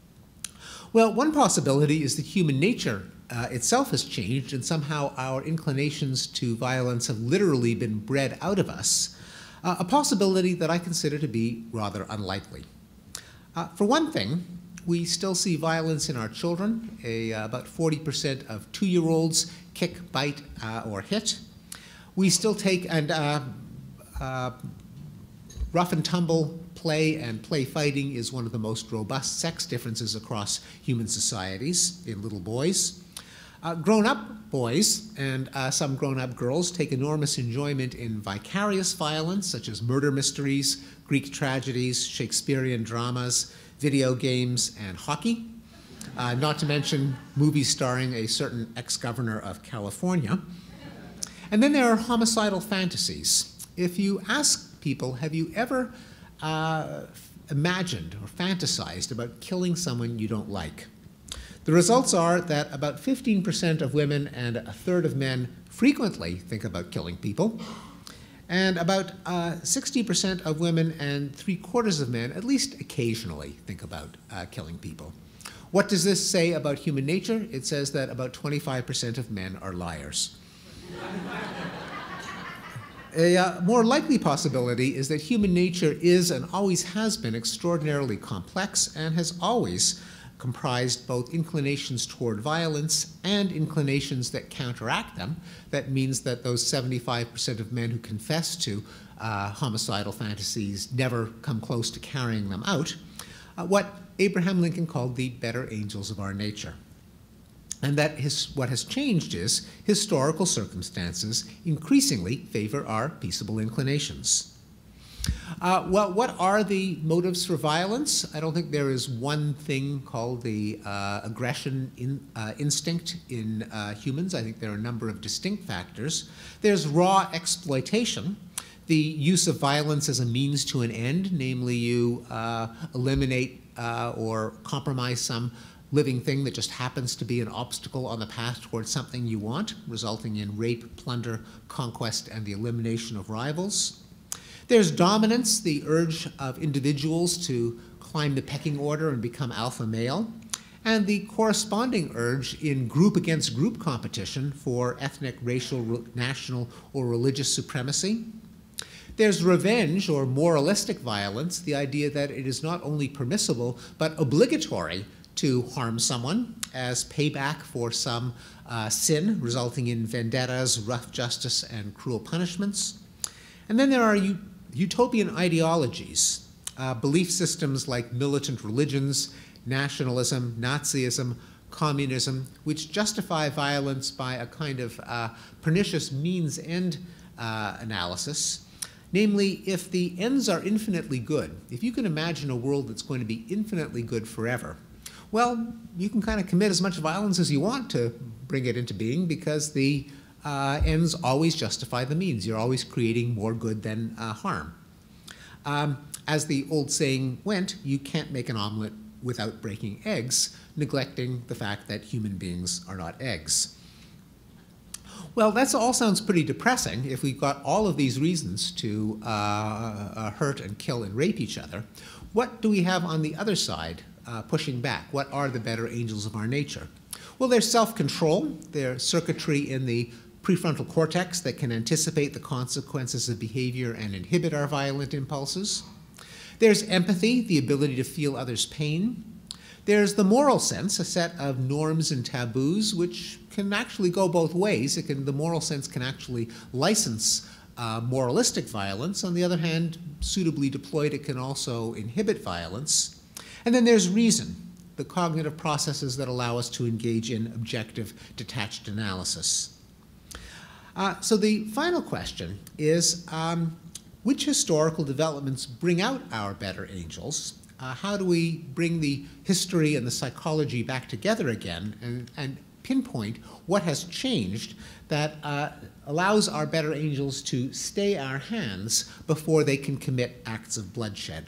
Well, one possibility is that human nature uh, itself has changed, and somehow our inclinations to violence have literally been bred out of us, uh, a possibility that I consider to be rather unlikely. Uh, for one thing, we still see violence in our children. A, uh, about forty percent of two-year-olds kick, bite, uh, or hit. We still take and uh, uh, rough and tumble play and play fighting is one of the most robust sex differences across human societies in little boys. Uh, grown-up boys and uh, some grown-up girls take enormous enjoyment in vicarious violence, such as murder mysteries, Greek tragedies, Shakespearean dramas, video games, and hockey, uh, not to mention movies starring a certain ex-governor of California. And then there are homicidal fantasies. If you ask people, have you ever Uh, imagined or fantasized about killing someone you don't like? The results are that about fifteen percent of women and a third of men frequently think about killing people, and about uh, sixty percent of women and three quarters of men at least occasionally think about uh, killing people. What does this say about human nature? It says that about twenty-five percent of men are liars. A uh, more likely possibility is that human nature is and always has been extraordinarily complex and has always comprised both inclinations toward violence and inclinations that counteract them. That means that those seventy-five percent of men who confess to uh, homicidal fantasies never come close to carrying them out, uh, what Abraham Lincoln called the better angels of our nature. And that his, what has changed is historical circumstances increasingly favor our peaceable inclinations. Uh, well, what are the motives for violence? I don't think there is one thing called the uh, aggression in, uh, instinct in uh, humans. I think there are a number of distinct factors. There's raw exploitation, the use of violence as a means to an end, namely you uh, eliminate uh, or compromise some living thing that just happens to be an obstacle on the path towards something you want, resulting in rape, plunder, conquest, and the elimination of rivals. There's dominance, the urge of individuals to climb the pecking order and become alpha male, and the corresponding urge in group against group competition for ethnic, racial, national, or religious supremacy. There's revenge or moralistic violence, the idea that it is not only permissible but obligatory to harm someone as payback for some uh, sin, resulting in vendettas, rough justice, and cruel punishments. And then there are utopian ideologies, uh, belief systems like militant religions, nationalism, Nazism, communism, which justify violence by a kind of uh, pernicious means-end uh, analysis. Namely, if the ends are infinitely good, if you can imagine a world that's going to be infinitely good forever, well, you can kind of commit as much violence as you want to bring it into being, because the uh, ends always justify the means. You're always creating more good than uh, harm. Um, as the old saying went, you can't make an omelet without breaking eggs, neglecting the fact that human beings are not eggs. Well, that all sounds pretty depressing if we've got all of these reasons to uh, uh, hurt and kill and rape each other. What do we have on the other side uh, pushing back? What are the better angels of our nature? Well, there's self-control. There's circuitry in the prefrontal cortex that can anticipate the consequences of behavior and inhibit our violent impulses. There's empathy, the ability to feel others' pain. There's the moral sense, a set of norms and taboos, which can actually go both ways. It can, the moral sense can actually license uh, moralistic violence. On the other hand, suitably deployed, it can also inhibit violence. And then there's reason, the cognitive processes that allow us to engage in objective, detached analysis. Uh, so the final question is, um, which historical developments bring out our better angels? Uh, how do we bring the history and the psychology back together again and, and pinpoint what has changed that uh, allows our better angels to stay our hands before they can commit acts of bloodshed?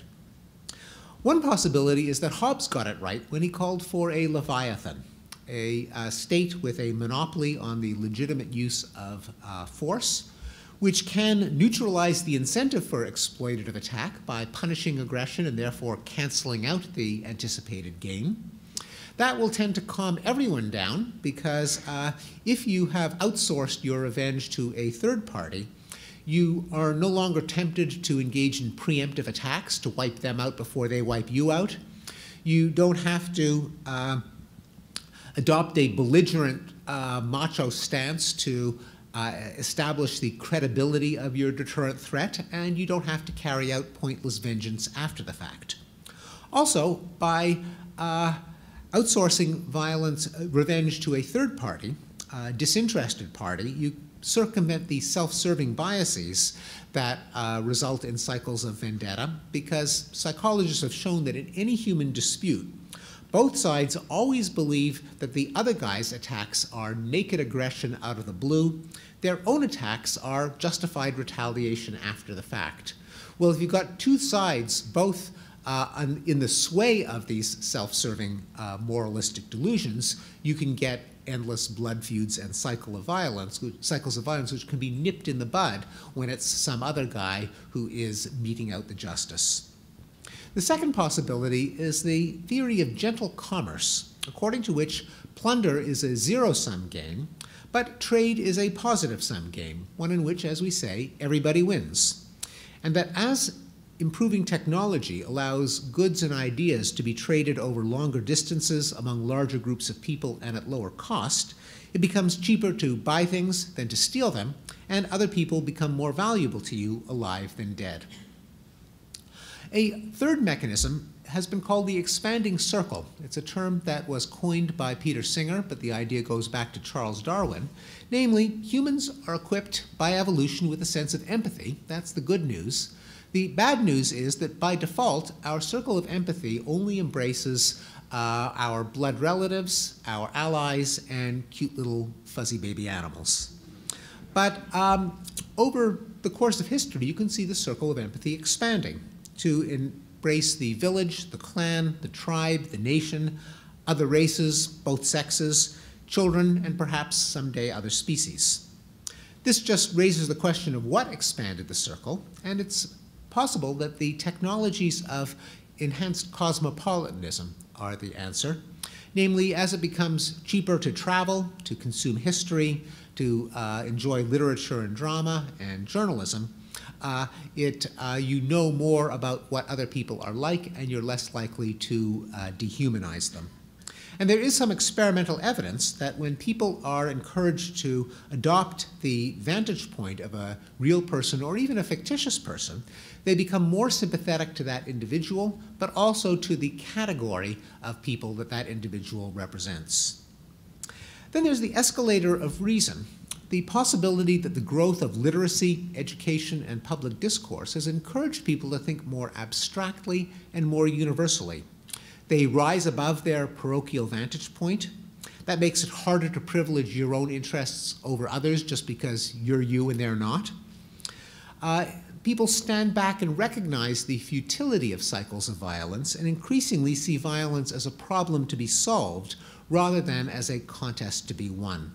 One possibility is that Hobbes got it right when he called for a Leviathan, a, a state with a monopoly on the legitimate use of uh, force, which can neutralize the incentive for exploitative attack by punishing aggression and therefore canceling out the anticipated gain. That will tend to calm everyone down because uh, if you have outsourced your revenge to a third party, you are no longer tempted to engage in preemptive attacks to wipe them out before they wipe you out. You don't have to uh, adopt a belligerent uh, macho stance to Uh, establish the credibility of your deterrent threat, and you don't have to carry out pointless vengeance after the fact. Also, by uh, outsourcing violence, uh, revenge to a third party, a disinterested party, you circumvent the self-serving biases that uh, result in cycles of vendetta, because psychologists have shown that in any human dispute, both sides always believe that the other guy's attacks are naked aggression out of the blue. Their own attacks are justified retaliation after the fact. Well, if you've got two sides both uh, in the sway of these self-serving uh, moralistic delusions, you can get endless blood feuds and cycle of violence, cycles of violence which can be nipped in the bud when it's some other guy who is meting out the justice. The second possibility is the theory of gentle commerce, according to which plunder is a zero-sum game, but trade is a positive-sum game, one in which, as we say, everybody wins. And that as improving technology allows goods and ideas to be traded over longer distances among larger groups of people and at lower cost, it becomes cheaper to buy things than to steal them, and other people become more valuable to you alive than dead. A third mechanism has been called the expanding circle. It's a term that was coined by Peter Singer, but the idea goes back to Charles Darwin. Namely, humans are equipped by evolution with a sense of empathy. That's the good news. The bad news is that by default, our circle of empathy only embraces uh, our blood relatives, our allies, and cute little fuzzy baby animals. But um, over the course of history, you can see the circle of empathy expanding to embrace the village, the clan, the tribe, the nation, other races, both sexes, children, and perhaps someday other species. This just raises the question of what expanded the circle, and it's possible that the technologies of enhanced cosmopolitanism are the answer. Namely, as it becomes cheaper to travel, to consume history, to uh, enjoy literature and drama and journalism, Uh, it, uh, you know more about what other people are like, and you're less likely to uh, dehumanize them. And there is some experimental evidence that when people are encouraged to adopt the vantage point of a real person or even a fictitious person, they become more sympathetic to that individual, but also to the category of people that that individual represents. Then there's the escalator of reason. The possibility that the growth of literacy, education, and public discourse has encouraged people to think more abstractly and more universally. They rise above their parochial vantage point. That makes it harder to privilege your own interests over others just because you're you and they're not. Uh, people stand back and recognize the futility of cycles of violence and increasingly see violence as a problem to be solved rather than as a contest to be won.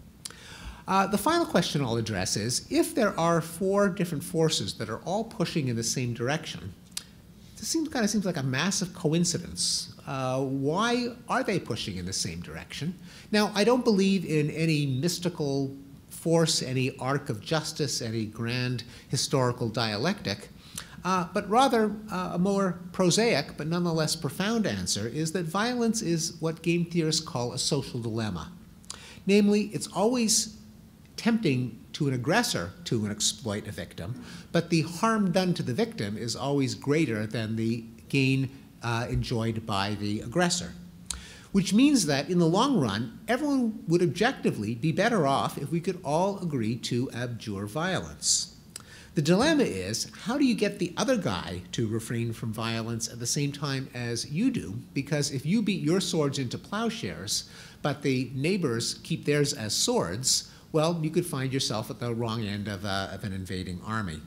Uh, the final question I'll address is, if there are four different forces that are all pushing in the same direction, this seems, kind of seems like a massive coincidence. Uh, why are they pushing in the same direction? Now, I don't believe in any mystical force, any arc of justice, any grand historical dialectic, uh, but rather uh, a more prosaic but nonetheless profound answer is that violence is what game theorists call a social dilemma. Namely, it's always tempting to an aggressor to exploit a victim, but the harm done to the victim is always greater than the gain uh, enjoyed by the aggressor. Which means that in the long run, everyone would objectively be better off if we could all agree to abjure violence. The dilemma is, how do you get the other guy to refrain from violence at the same time as you do? Because if you beat your swords into plowshares, but the neighbors keep theirs as swords, well, you could find yourself at the wrong end of, uh, of an invading army.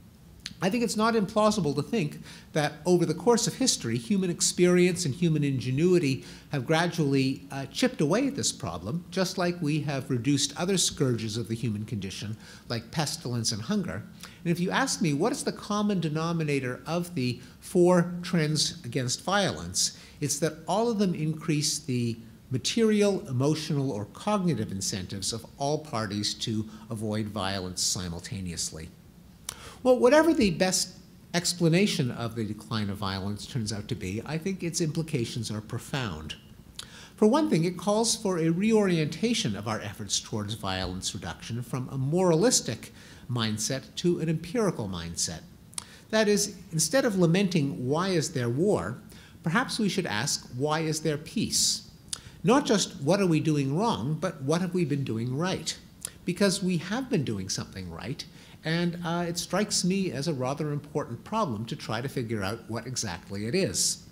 I think it's not implausible to think that over the course of history, human experience and human ingenuity have gradually uh, chipped away at this problem, just like we have reduced other scourges of the human condition, like pestilence and hunger. And if you ask me what is the common denominator of the four trends against violence, it's that all of them increase the material, emotional, or cognitive incentives of all parties to avoid violence simultaneously. Well, whatever the best explanation of the decline of violence turns out to be, I think its implications are profound. For one thing, it calls for a reorientation of our efforts towards violence reduction from a moralistic mindset to an empirical mindset. That is, instead of lamenting why is there war, perhaps we should ask why is there peace? Not just what are we doing wrong, but what have we been doing right? Because we have been doing something right, and uh, it strikes me as a rather important problem to try to figure out what exactly it is.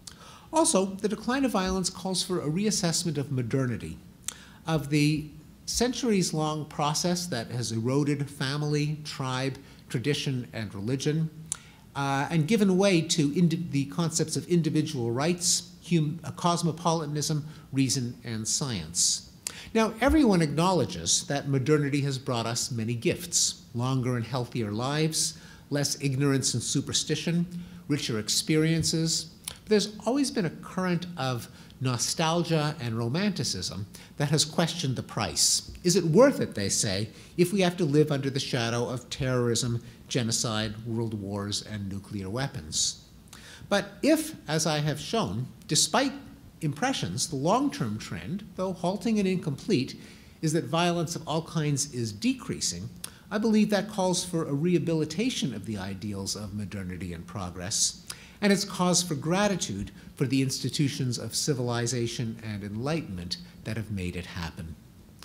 Also, the decline of violence calls for a reassessment of modernity, of the centuries-long process that has eroded family, tribe, tradition, and religion, uh, and given way to the concepts of individual rights, hum cosmopolitanism, reason, and science. Now, everyone acknowledges that modernity has brought us many gifts: longer and healthier lives, less ignorance and superstition, richer experiences. But there's always been a current of nostalgia and romanticism that has questioned the price. Is it worth it, they say, if we have to live under the shadow of terrorism, genocide, world wars, and nuclear weapons? But if, as I have shown, despite impressions, the long-term trend, though halting and incomplete, is that violence of all kinds is decreasing, I believe that calls for a rehabilitation of the ideals of modernity and progress, and it's cause for gratitude for the institutions of civilization and enlightenment that have made it happen.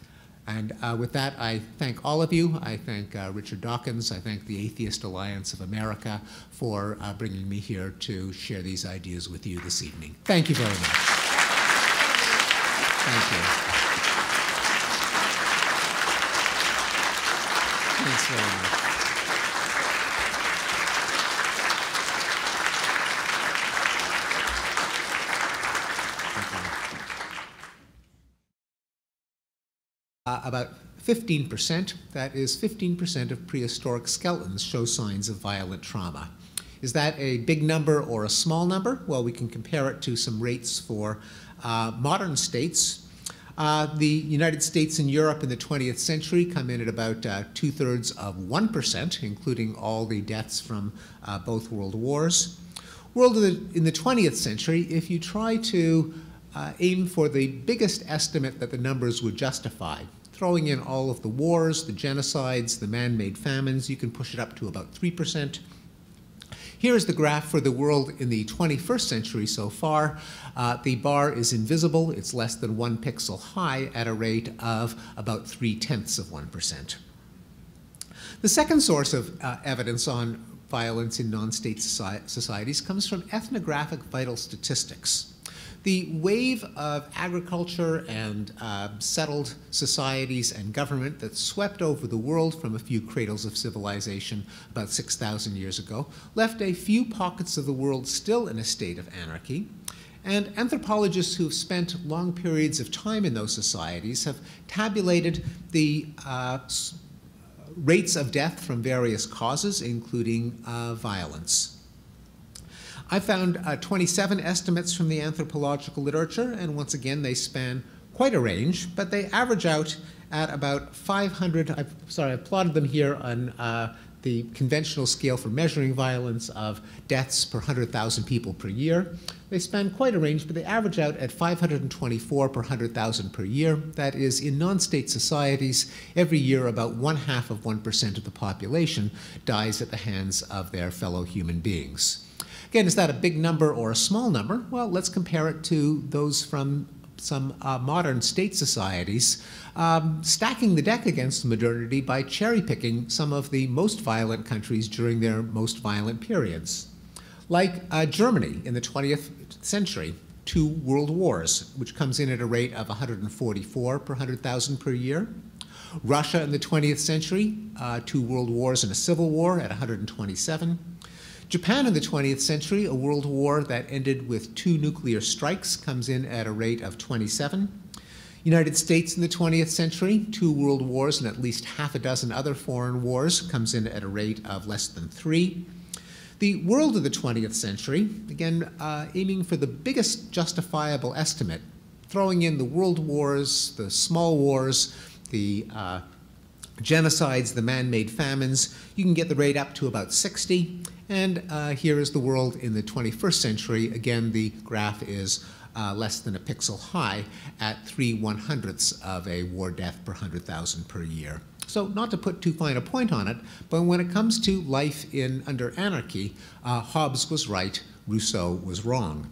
And uh, with that, I thank all of you. I thank uh, Richard Dawkins. I thank the Atheist Alliance of America for uh, bringing me here to share these ideas with you this evening. Thank you very much. Thank you. Thanks very much. Uh, about fifteen percent, that is fifteen percent of prehistoric skeletons show signs of violent trauma. Is that a big number or a small number? Well, we can compare it to some rates for uh, modern states. Uh, the United States and Europe in the twentieth century come in at about uh, two-thirds of one percent, including all the deaths from uh, both world wars. World of the, in the twentieth century, if you try to uh, aim for the biggest estimate that the numbers would justify, throwing in all of the wars, the genocides, the man-made famines, you can push it up to about three percent. Here is the graph for the world in the twenty-first century so far. Uh, the bar is invisible. It's less than one pixel high at a rate of about three-tenths of one percent. The second source of uh, evidence on violence in non-state soci societies comes from ethnographic vital statistics. The wave of agriculture and uh, settled societies and government that swept over the world from a few cradles of civilization about six thousand years ago left a few pockets of the world still in a state of anarchy. And anthropologists who have spent long periods of time in those societies have tabulated the uh, rates of death from various causes, including uh, violence. I found uh, twenty-seven estimates from the anthropological literature, and once again, they span quite a range, but they average out at about five hundred. I've, sorry, I plotted them here on uh, the conventional scale for measuring violence of deaths per one hundred thousand people per year. They span quite a range, but they average out at five hundred twenty-four per one hundred thousand per year. That is, in non-state societies, every year about one half of one percent of the population dies at the hands of their fellow human beings. Again, is that a big number or a small number? Well, let's compare it to those from some uh, modern state societies, um, stacking the deck against modernity by cherry-picking some of the most violent countries during their most violent periods. Like uh, Germany in the twentieth century, two world wars, which comes in at a rate of one hundred forty-four per one hundred thousand per year. Russia in the twentieth century, uh, two world wars and a civil war at one hundred twenty-seven. Japan in the twentieth century, a world war that ended with two nuclear strikes, comes in at a rate of twenty-seven. United States in the twentieth century, two world wars and at least half a dozen other foreign wars, comes in at a rate of less than three. The world of the twentieth century, again, uh, aiming for the biggest justifiable estimate, throwing in the world wars, the small wars, the uh, genocides, the man-made famines, you can get the rate up to about sixty. And uh, here is the world in the twenty-first century. Again, the graph is uh, less than a pixel high at three one-hundredths of a war death per one hundred thousand per year. So not to put too fine a point on it, but when it comes to life in under anarchy, uh, Hobbes was right, Rousseau was wrong.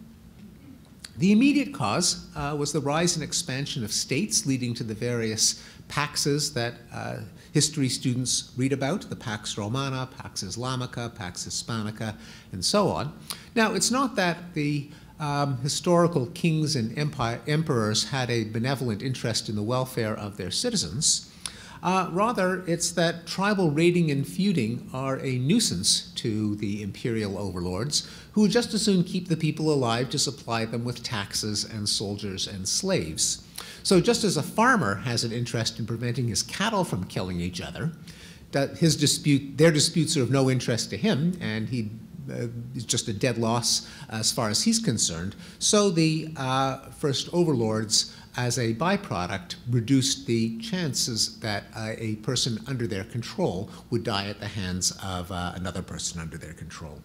The immediate cause uh, was the rise and expansion of states, leading to the various paxes that uh, history students read about, the Pax Romana, Pax Islamica, Pax Hispanica, and so on. Now, it's not that the um, historical kings and empire, emperors had a benevolent interest in the welfare of their citizens. Uh, rather, it's that tribal raiding and feuding are a nuisance to the imperial overlords, who would just as soon keep the people alive to supply them with taxes and soldiers and slaves. So just as a farmer has an interest in preventing his cattle from killing each other, that his dispute, their disputes are of no interest to him, and he uh, is just a dead loss as far as he's concerned. So the uh, first overlords, as a byproduct, reduced the chances that uh, a person under their control would die at the hands of uh, another person under their control.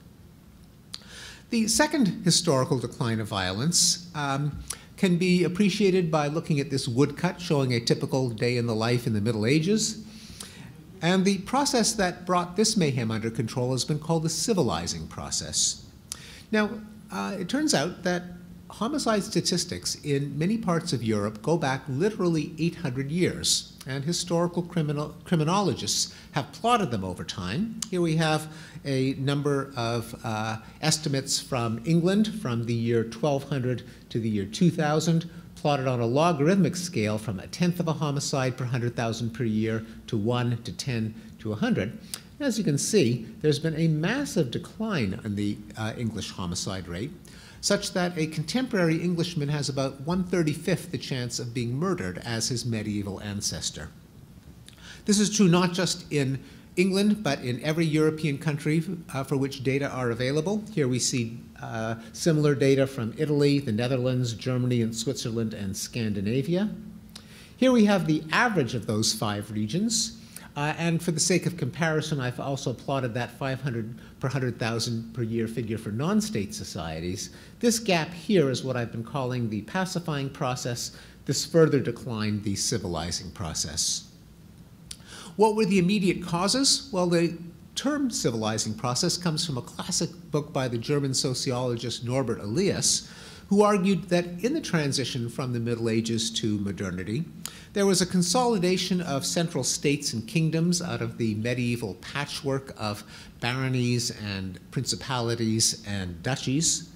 The second historical decline of violence um, can be appreciated by looking at this woodcut showing a typical day in the life in the Middle Ages. And the process that brought this mayhem under control has been called the civilizing process. Now, uh, it turns out that homicide statistics in many parts of Europe go back literally eight hundred years, and historical criminal, criminologists have plotted them over time. Here we have a number of uh, estimates from England from the year twelve hundred to the year two thousand, plotted on a logarithmic scale from a tenth of a homicide per one hundred thousand per year to one to ten to one hundred. As you can see, there's been a massive decline in the uh, English homicide rate, such that a contemporary Englishman has about one thirty-fifth the chance of being murdered as his medieval ancestor. This is true not just in England, but in every European country uh, for which data are available. Here we see uh, similar data from Italy, the Netherlands, Germany, and Switzerland, and Scandinavia. Here we have the average of those five regions. Uh, and for the sake of comparison, I've also plotted that five hundred per one hundred thousand per year figure for non-state societies. This gap here is what I've been calling the pacifying process. This further declined the civilizing process. What were the immediate causes? Well, the term civilizing process comes from a classic book by the German sociologist Norbert Elias, who argued that in the transition from the Middle Ages to modernity, there was a consolidation of central states and kingdoms out of the medieval patchwork of baronies and principalities and duchies,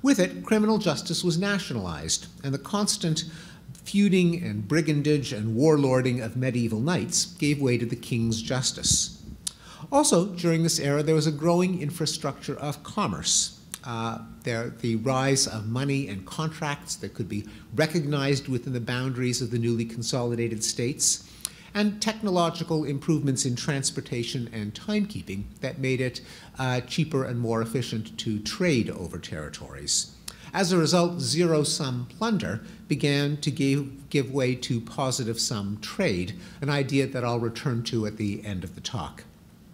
With it, criminal justice was nationalized, and the constant feuding and brigandage and warlording of medieval knights gave way to the king's justice. Also, during this era, there was a growing infrastructure of commerce. Uh, there, the rise of money and contracts that could be recognized within the boundaries of the newly consolidated states, and technological improvements in transportation and timekeeping that made it uh, cheaper and more efficient to trade over territories. As a result, zero-sum plunder began to give, give way to positive-sum trade, an idea that I'll return to at the end of the talk.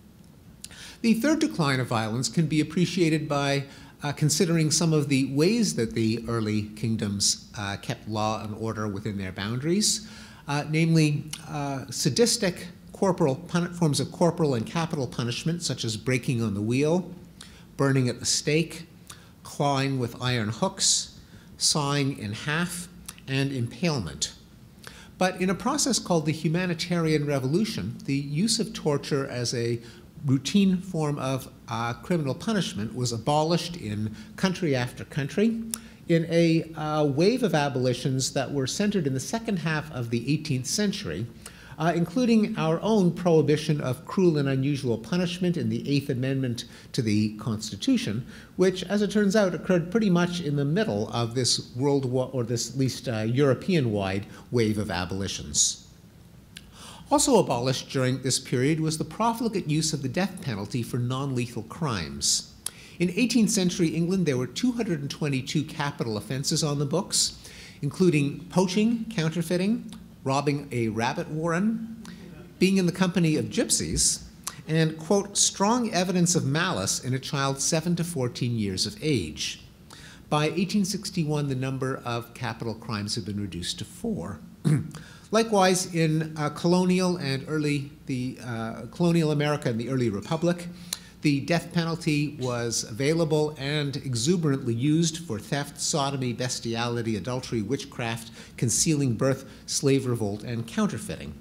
The third decline of violence can be appreciated by uh, considering some of the ways that the early kingdoms uh, kept law and order within their boundaries, uh, namely uh, sadistic corporal forms of corporal and capital punishment, such as breaking on the wheel, burning at the stake, clawing with iron hooks, sawing in half, and impalement. But in a process called the Humanitarian Revolution, the use of torture as a routine form of uh, criminal punishment was abolished in country after country in a uh, wave of abolitions that were centered in the second half of the eighteenth century, Uh, including our own prohibition of cruel and unusual punishment in the Eighth Amendment to the Constitution, which, as it turns out, occurred pretty much in the middle of this world war, or this at least uh, European-wide wave of abolitions. Also abolished during this period was the profligate use of the death penalty for non-lethal crimes. In eighteenth century England, there were two hundred twenty-two capital offenses on the books, including poaching, counterfeiting, robbing a rabbit warren, being in the company of gypsies, and, quote, strong evidence of malice in a child seven to fourteen years of age. By eighteen sixty-one, the number of capital crimes had been reduced to four. Likewise, in uh, colonial and early, the uh, colonial America and the early Republic, the death penalty was available and exuberantly used for theft, sodomy, bestiality, adultery, witchcraft, concealing birth, slave revolt, and counterfeiting.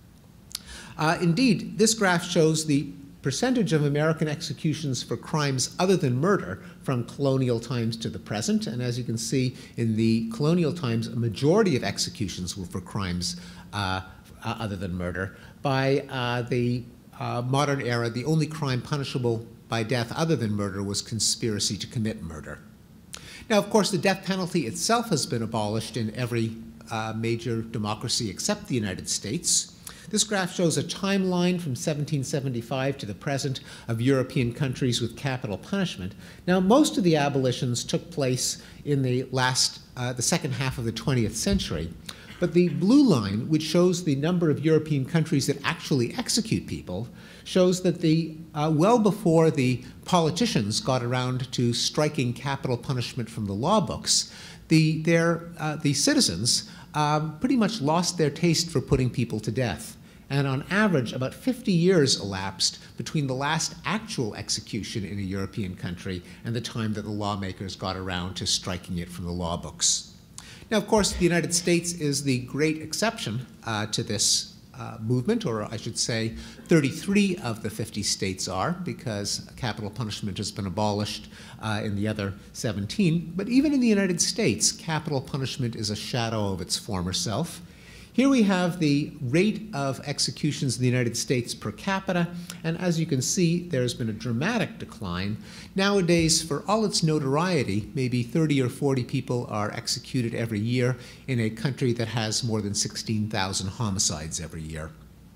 Uh, indeed, this graph shows the percentage of American executions for crimes other than murder from colonial times to the present. And as you can see, in the colonial times, a majority of executions were for crimes uh, uh, other than murder. By uh, the Uh, modern era, the only crime punishable by death other than murder was conspiracy to commit murder. Now, of course, the death penalty itself has been abolished in every uh, major democracy except the United States. This graph shows a timeline from seventeen seventy-five to the present of European countries with capital punishment. Now, most of the abolitions took place in the last, uh, the second half of the twentieth century. But the blue line, which shows the number of European countries that actually execute people, shows that the, uh, well before the politicians got around to striking capital punishment from the law books, the, their, uh, the citizens um, pretty much lost their taste for putting people to death. And on average, about fifty years elapsed between the last actual execution in a European country and the time that the lawmakers got around to striking it from the law books. Now, of course, the United States is the great exception uh, to this uh, movement, or I should say thirty-three of the fifty states are, because capital punishment has been abolished uh, in the other seventeen. But even in the United States, capital punishment is a shadow of its former self. Here we have the rate of executions in the United States per capita, and as you can see, there's been a dramatic decline. Nowadays, for all its notoriety, maybe thirty or forty people are executed every year in a country that has more than sixteen thousand homicides every year.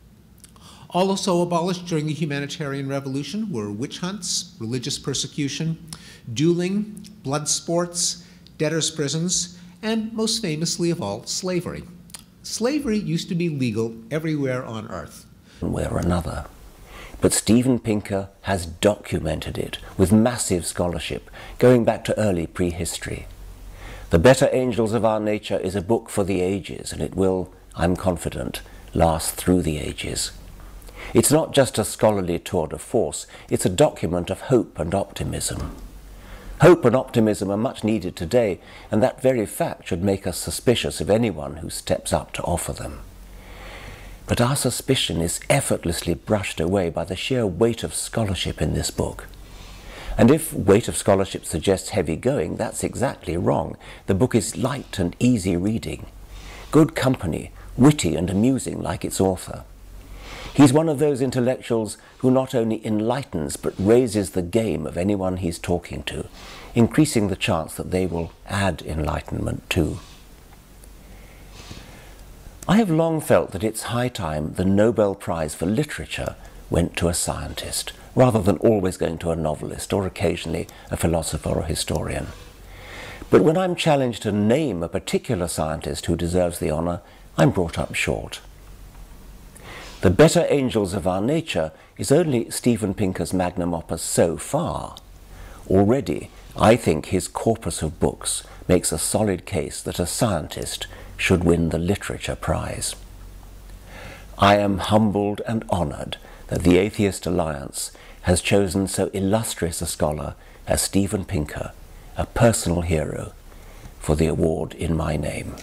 Also abolished during the Humanitarian Revolution were witch hunts, religious persecution, dueling, blood sports, debtors' prisons, and most famously of all, slavery. Slavery used to be legal everywhere on earth. One way or another. But Steven Pinker has documented it with massive scholarship, going back to early prehistory. The Better Angels of Our Nature is a book for the ages, and it will, I'm confident, last through the ages. It's not just a scholarly tour de force, it's a document of hope and optimism. Hope and optimism are much needed today, and that very fact should make us suspicious of anyone who steps up to offer them. But our suspicion is effortlessly brushed away by the sheer weight of scholarship in this book. And if weight of scholarship suggests heavy going, that's exactly wrong. The book is light and easy reading, good company, witty and amusing like its author. He's one of those intellectuals who not only enlightens but raises the game of anyone he's talking to, increasing the chance that they will add enlightenment too. I have long felt that it's high time the Nobel Prize for Literature went to a scientist, rather than always going to a novelist or occasionally a philosopher or historian. But when I'm challenged to name a particular scientist who deserves the honour, I'm brought up short. The Better Angels of Our Nature is only Steven Pinker's magnum opus so far. Already, I think his corpus of books makes a solid case that a scientist should win the Literature Prize. I am humbled and honoured that the Atheist Alliance has chosen so illustrious a scholar as Steven Pinker, a personal hero, for the award in my name.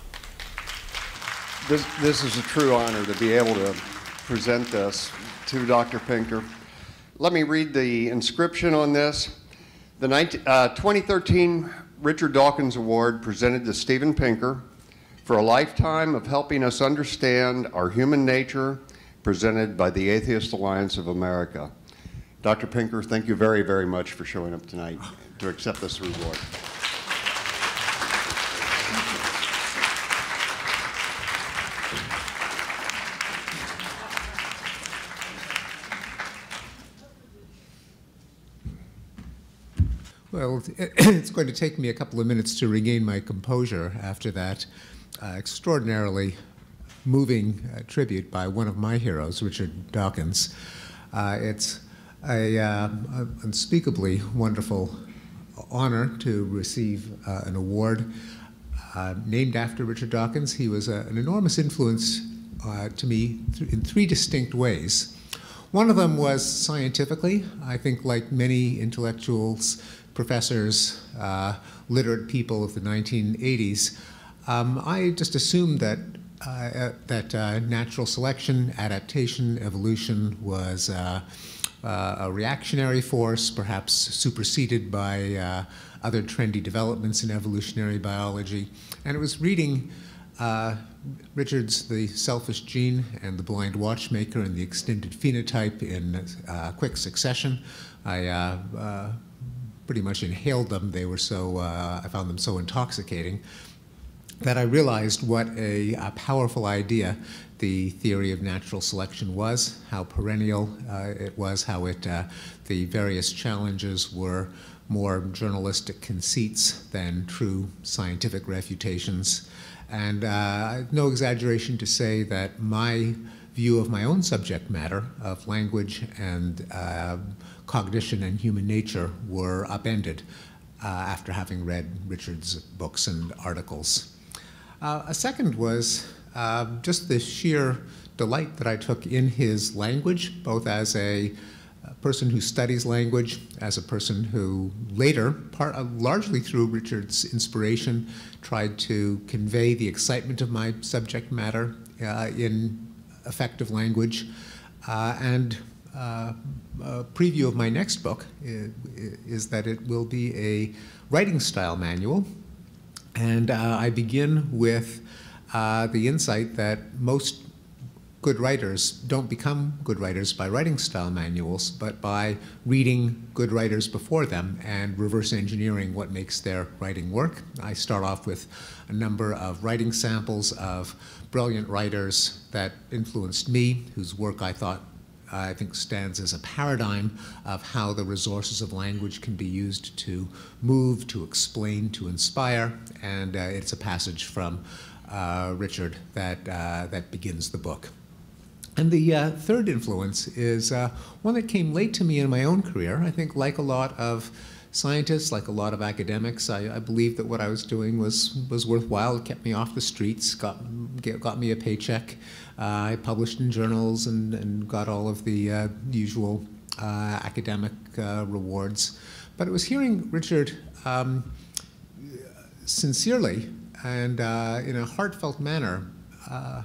This, this is a true honor to be able to present this to Doctor Pinker. Let me read the inscription on this. The nineteen, uh, twenty thirteen Richard Dawkins Award presented to Steven Pinker for a lifetime of helping us understand our human nature, presented by the Atheist Alliance of America. Doctor Pinker, thank you very, very much for showing up tonight to accept this reward. Well, it's going to take me a couple of minutes to regain my composure after that uh, extraordinarily moving uh, tribute by one of my heroes, Richard Dawkins. Uh, it's a, uh, a unspeakably wonderful honor to receive uh, an award uh, named after Richard Dawkins. He was a, an enormous influence uh, to me th in three distinct ways. One of them was scientifically. I think, like many intellectuals, professors, uh, literate people of the nineteen eighties, um, I just assumed that uh, that uh, natural selection, adaptation, evolution was uh, uh, a reactionary force, perhaps superseded by uh, other trendy developments in evolutionary biology. And it was reading uh, Richard's The Selfish Gene and The Blind Watchmaker and The Extended Phenotype in uh, quick succession. I uh, uh, pretty much inhaled them. They were so, uh, I found them so intoxicating that I realized what a, a powerful idea the theory of natural selection was, how perennial uh, it was, how it, uh, the various challenges were more journalistic conceits than true scientific refutations. And uh, no exaggeration to say that my view of my own subject matter, of language and uh, cognition and human nature, were upended uh, after having read Richard's books and articles. Uh, a second was uh, just the sheer delight that I took in his language, both as a, a person who studies language, as a person who later, part, uh, largely through Richard's inspiration, tried to convey the excitement of my subject matter uh, in effective language. Uh, and uh, a preview of my next book is, is that it will be a writing style manual. And uh, I begin with uh, the insight that most good writers don't become good writers by writing style manuals, but by reading good writers before them and reverse engineering what makes their writing work. I start off with a number of writing samples of brilliant writers that influenced me, whose work I thought I think stands as a paradigm of how the resources of language can be used to move, to explain, to inspire. And uh, it's a passage from uh, Richard that, uh, that begins the book. And the uh, third influence is uh, one that came late to me in my own career. I think, like a lot of scientists, like a lot of academics, I, I believed that what I was doing was, was worthwhile. It kept me off the streets, got, got me a paycheck. Uh, I published in journals and, and got all of the uh, usual uh, academic uh, rewards. But it was hearing Richard um, sincerely and uh, in a heartfelt manner uh,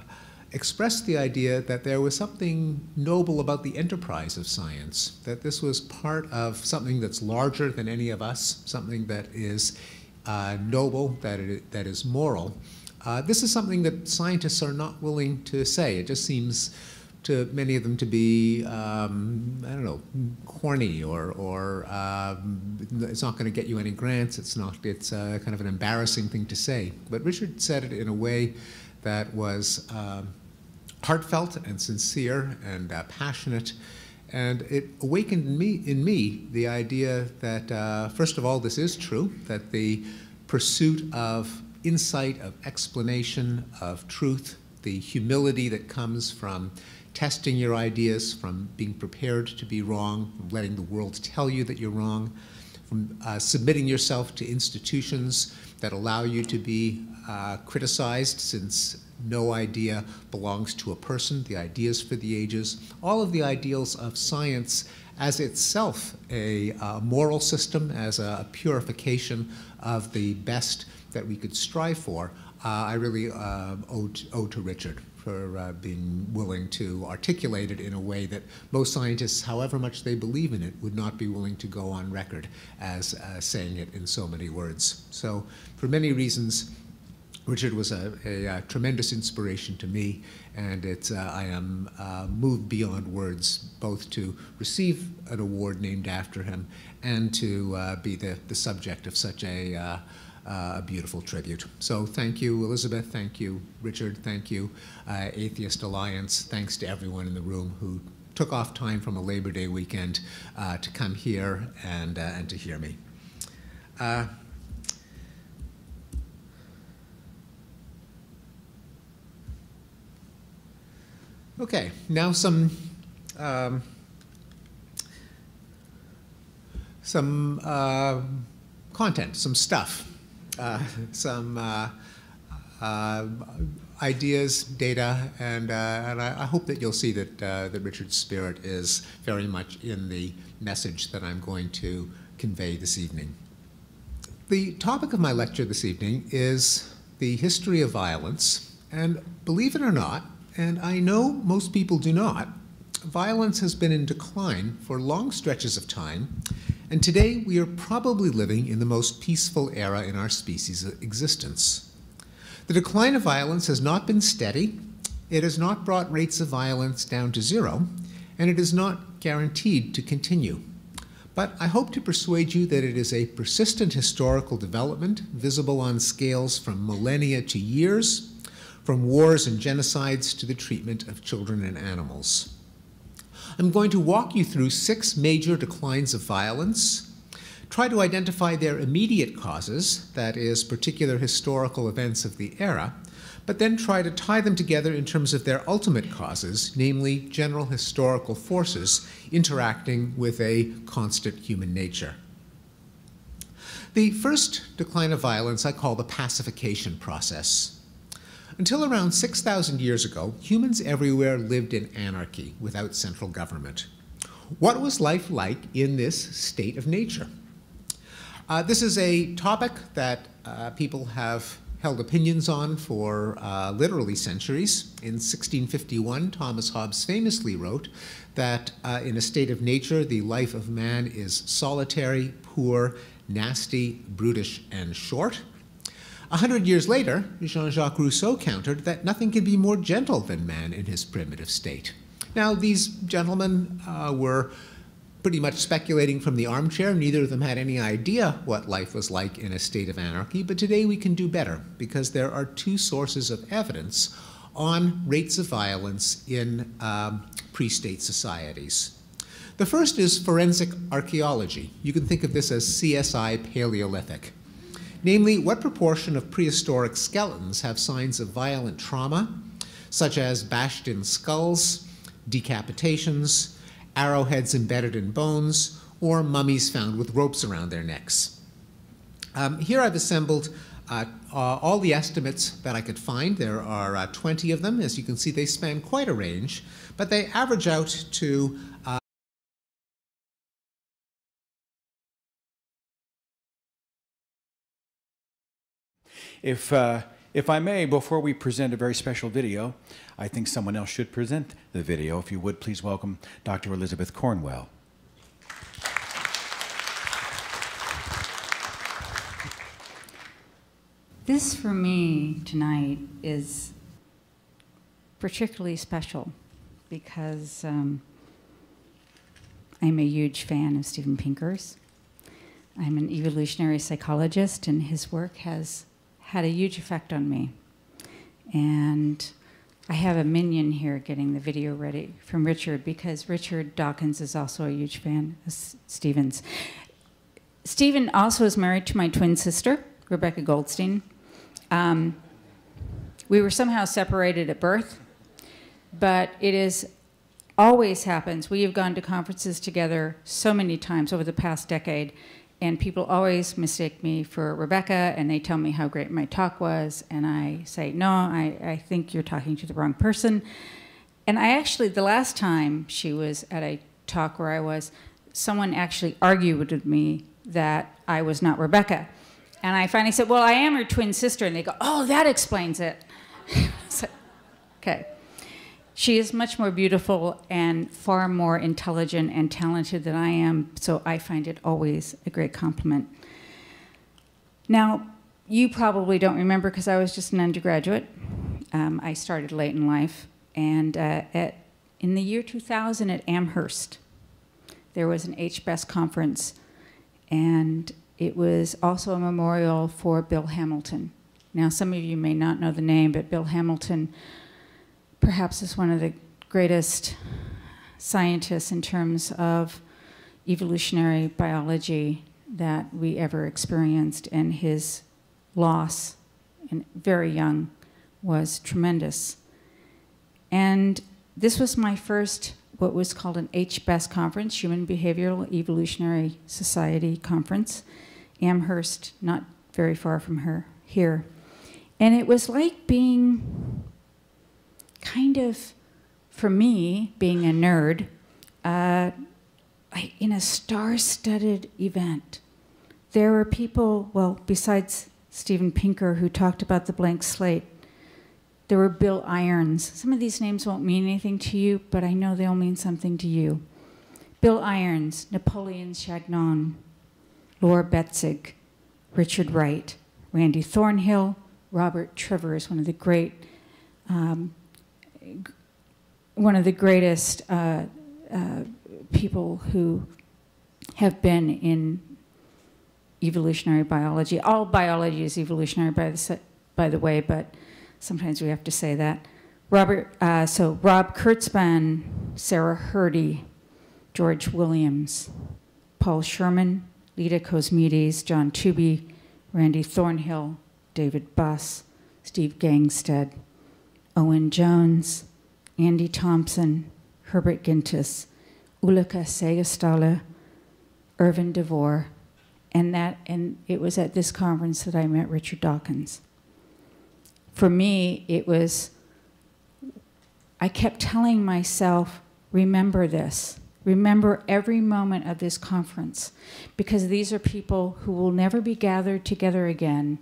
expressed the idea that there was something noble about the enterprise of science, that this was part of something that's larger than any of us, something that is uh, noble, that, it, that is moral. Uh, this is something that scientists are not willing to say. It just seems to many of them to be, um, I don't know, corny, or, or um, it's not going to get you any grants. It's not, it's uh, kind of an embarrassing thing to say. But Richard said it in a way that was um, heartfelt and sincere and uh, passionate. And it awakened in me, in me the idea that, uh, first of all, this is true, that the pursuit of insight, of explanation, of truth, the humility that comes from testing your ideas, from being prepared to be wrong, from letting the world tell you that you're wrong, from uh, submitting yourself to institutions that allow you to be uh, criticized, since no idea belongs to a person, the ideas for the ages, all of the ideals of science as itself a uh, moral system, as a purification of the best that we could strive for, uh, I really uh, owe, to, owe to Richard for uh, being willing to articulate it in a way that most scientists, however much they believe in it, would not be willing to go on record as uh, saying it in so many words. So for many reasons, Richard was a, a, a tremendous inspiration to me, and it's, uh, I am uh, moved beyond words, both to receive an award named after him and to uh, be the, the subject of such a, uh, uh, a beautiful tribute. So thank you, Elizabeth. Thank you, Richard. Thank you, uh, Atheist Alliance. Thanks to everyone in the room who took off time from a Labor Day weekend uh, to come here and, uh, and to hear me. Uh, Okay, now some um, some uh, content, some stuff, uh, some uh, uh, ideas, data, and, uh, and I, I hope that you'll see that, uh, that Richard's spirit is very much in the message that I'm going to convey this evening. The topic of my lecture this evening is the history of violence, and believe it or not, and I know most people do not, violence has been in decline for long stretches of time, and today we are probably living in the most peaceful era in our species' existence. The decline of violence has not been steady, it has not brought rates of violence down to zero, and it is not guaranteed to continue. But I hope to persuade you that it is a persistent historical development, visible on scales from millennia to years, from wars and genocides to the treatment of children and animals. I'm going to walk you through six major declines of violence, try to identify their immediate causes, that is, particular historical events of the era, but then try to tie them together in terms of their ultimate causes, namely general historical forces interacting with a constant human nature. The first decline of violence I call the pacification process. Until around six thousand years ago, humans everywhere lived in anarchy without central government. What was life like in this state of nature? Uh, this is a topic that uh, people have held opinions on for uh, literally centuries. In sixteen fifty-one, Thomas Hobbes famously wrote that uh, in a state of nature, the life of man is solitary, poor, nasty, brutish, and short. A hundred years later, Jean-Jacques Rousseau countered that nothing can be more gentle than man in his primitive state. Now, these gentlemen uh, were pretty much speculating from the armchair. Neither of them had any idea what life was like in a state of anarchy, but today we can do better because there are two sources of evidence on rates of violence in um, pre-state societies. The first is forensic archaeology. You can think of this as C S I Paleolithic. Namely, what proportion of prehistoric skeletons have signs of violent trauma, such as bashed-in skulls, decapitations, arrowheads embedded in bones, or mummies found with ropes around their necks. Um, here I've assembled uh, uh, all the estimates that I could find. There are uh, twenty of them. As you can see, they span quite a range, but they average out to uh, If, uh, If I may, before we present a very special video, I think someone else should present the video. If you would, please welcome Doctor Elizabeth Cornwell. This, for me, tonight is particularly special because um, I'm a huge fan of Steven Pinker's. I'm an evolutionary psychologist, and his work has had a huge effect on me. And I have a minion here getting the video ready from Richard, because Richard Dawkins is also a huge fan of Steven's. Steven also is married to my twin sister, Rebecca Goldstein. Um, we were somehow separated at birth, but it is always happens. We have gone to conferences together so many times over the past decade, and people always mistake me for Rebecca, and they tell me how great my talk was, and I say, no, I, I think you're talking to the wrong person. And I actually, the last time she was at a talk where I was, someone actually argued with me that I was not Rebecca. And I finally said, well, I am her twin sister. And they go, oh, that explains it. So, okay. She is much more beautiful and far more intelligent and talented than I am, so I find it always a great compliment. Now, you probably don't remember because I was just an undergraduate. Um, I started late in life. And uh, at, in the year two thousand at Amherst, there was an H B E S conference, and it was also a memorial for Bill Hamilton. Now, some of you may not know the name, but Bill Hamilton perhaps is one of the greatest scientists in terms of evolutionary biology that we ever experienced, and his loss, and very young, was tremendous. And this was my first, what was called an H B E S conference, Human Behavioral Evolutionary Society conference, Amherst, not very far from her, here. And it was like being kind of, for me, being a nerd, uh, in a star-studded event. There were people, well, besides Steven Pinker, who talked about the blank slate, there were Bill Irons. Some of these names won't mean anything to you, but I know they'll mean something to you. Bill Irons, Napoleon Chagnon, Laura Betzig, Richard Wright, Randy Thornhill, Robert Trivers, one of the great um, one of the greatest uh, uh, people who have been in evolutionary biology. All biology is evolutionary, by the, by the way, but sometimes we have to say that. Robert, uh, so Rob Kurtzman, Sarah Hurdy, George Williams, Paul Sherman, Lita Cosmides, John Tooby, Randy Thornhill, David Buss, Steve Gangstead, Owen Jones, Andy Thompson, Herbert Gintis, Ulrike Segerstaller, Irvin DeVore, and that, and it was at this conference that I met Richard Dawkins. For me, it was, I kept telling myself, remember this. Remember every moment of this conference, because these are people who will never be gathered together again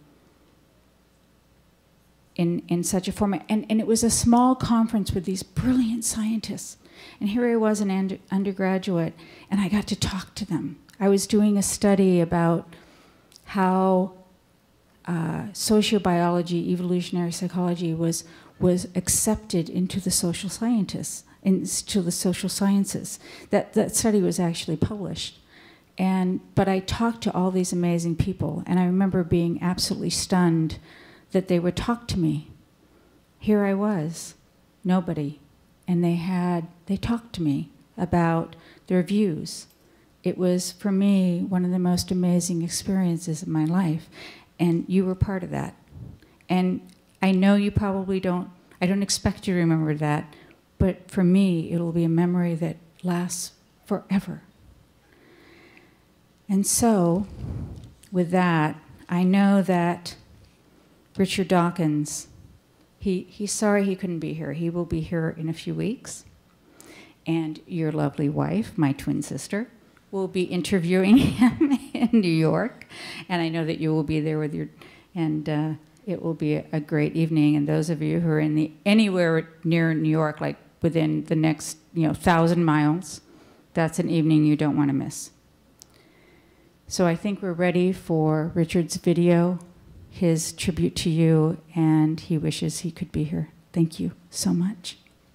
in, in such a format. And, and it was a small conference with these brilliant scientists. And here I was, an under, undergraduate, and I got to talk to them. I was doing a study about how uh, sociobiology, evolutionary psychology was, was accepted into the social scientists, into the social sciences. That, that study was actually published. And, but I talked to all these amazing people, and I remember being absolutely stunned that they would talk to me. Here I was, nobody, and they had, they talked to me about their views. It was, for me, one of the most amazing experiences of my life, and you were part of that. And I know you probably don't, I don't expect you to remember that, but for me, it'll be a memory that lasts forever. And so, with that, I know that Richard Dawkins, he, he's sorry he couldn't be here. He will be here in a few weeks. And your lovely wife, my twin sister, will be interviewing him in New York. And I know that you will be there with your, and uh, it will be a great evening. And those of you who are in the anywhere near New York, like within the next, you know, thousand miles, that's an evening you don't want to miss. So I think we're ready for Richard's video, his tribute to you, and he wishes he could be here. Thank you so much.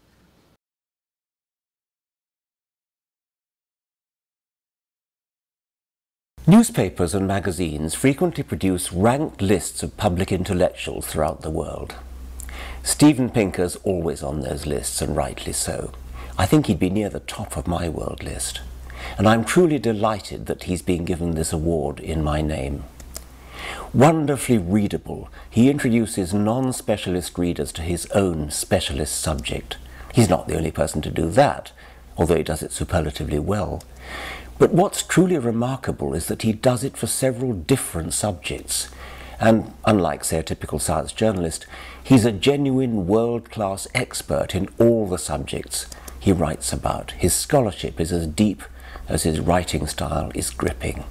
Newspapers and magazines frequently produce ranked lists of public intellectuals throughout the world. Steven Pinker's always on those lists, and rightly so. I think he'd be near the top of my world list. And I'm truly delighted that he's been given this award in my name. Wonderfully readable, he introduces non-specialist readers to his own specialist subject. He's not the only person to do that, although he does it superlatively well. But what's truly remarkable is that he does it for several different subjects. And unlike, say, a typical science journalist, he's a genuine world-class expert in all the subjects he writes about. His scholarship is as deep as his writing style is gripping.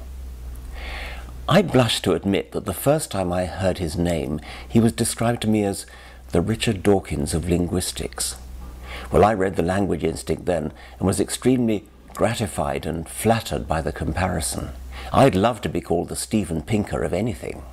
I blush to admit that the first time I heard his name, he was described to me as the Richard Dawkins of linguistics. Well, I read The Language Instinct then and was extremely gratified and flattered by the comparison. I'd love to be called the Steven Pinker of anything.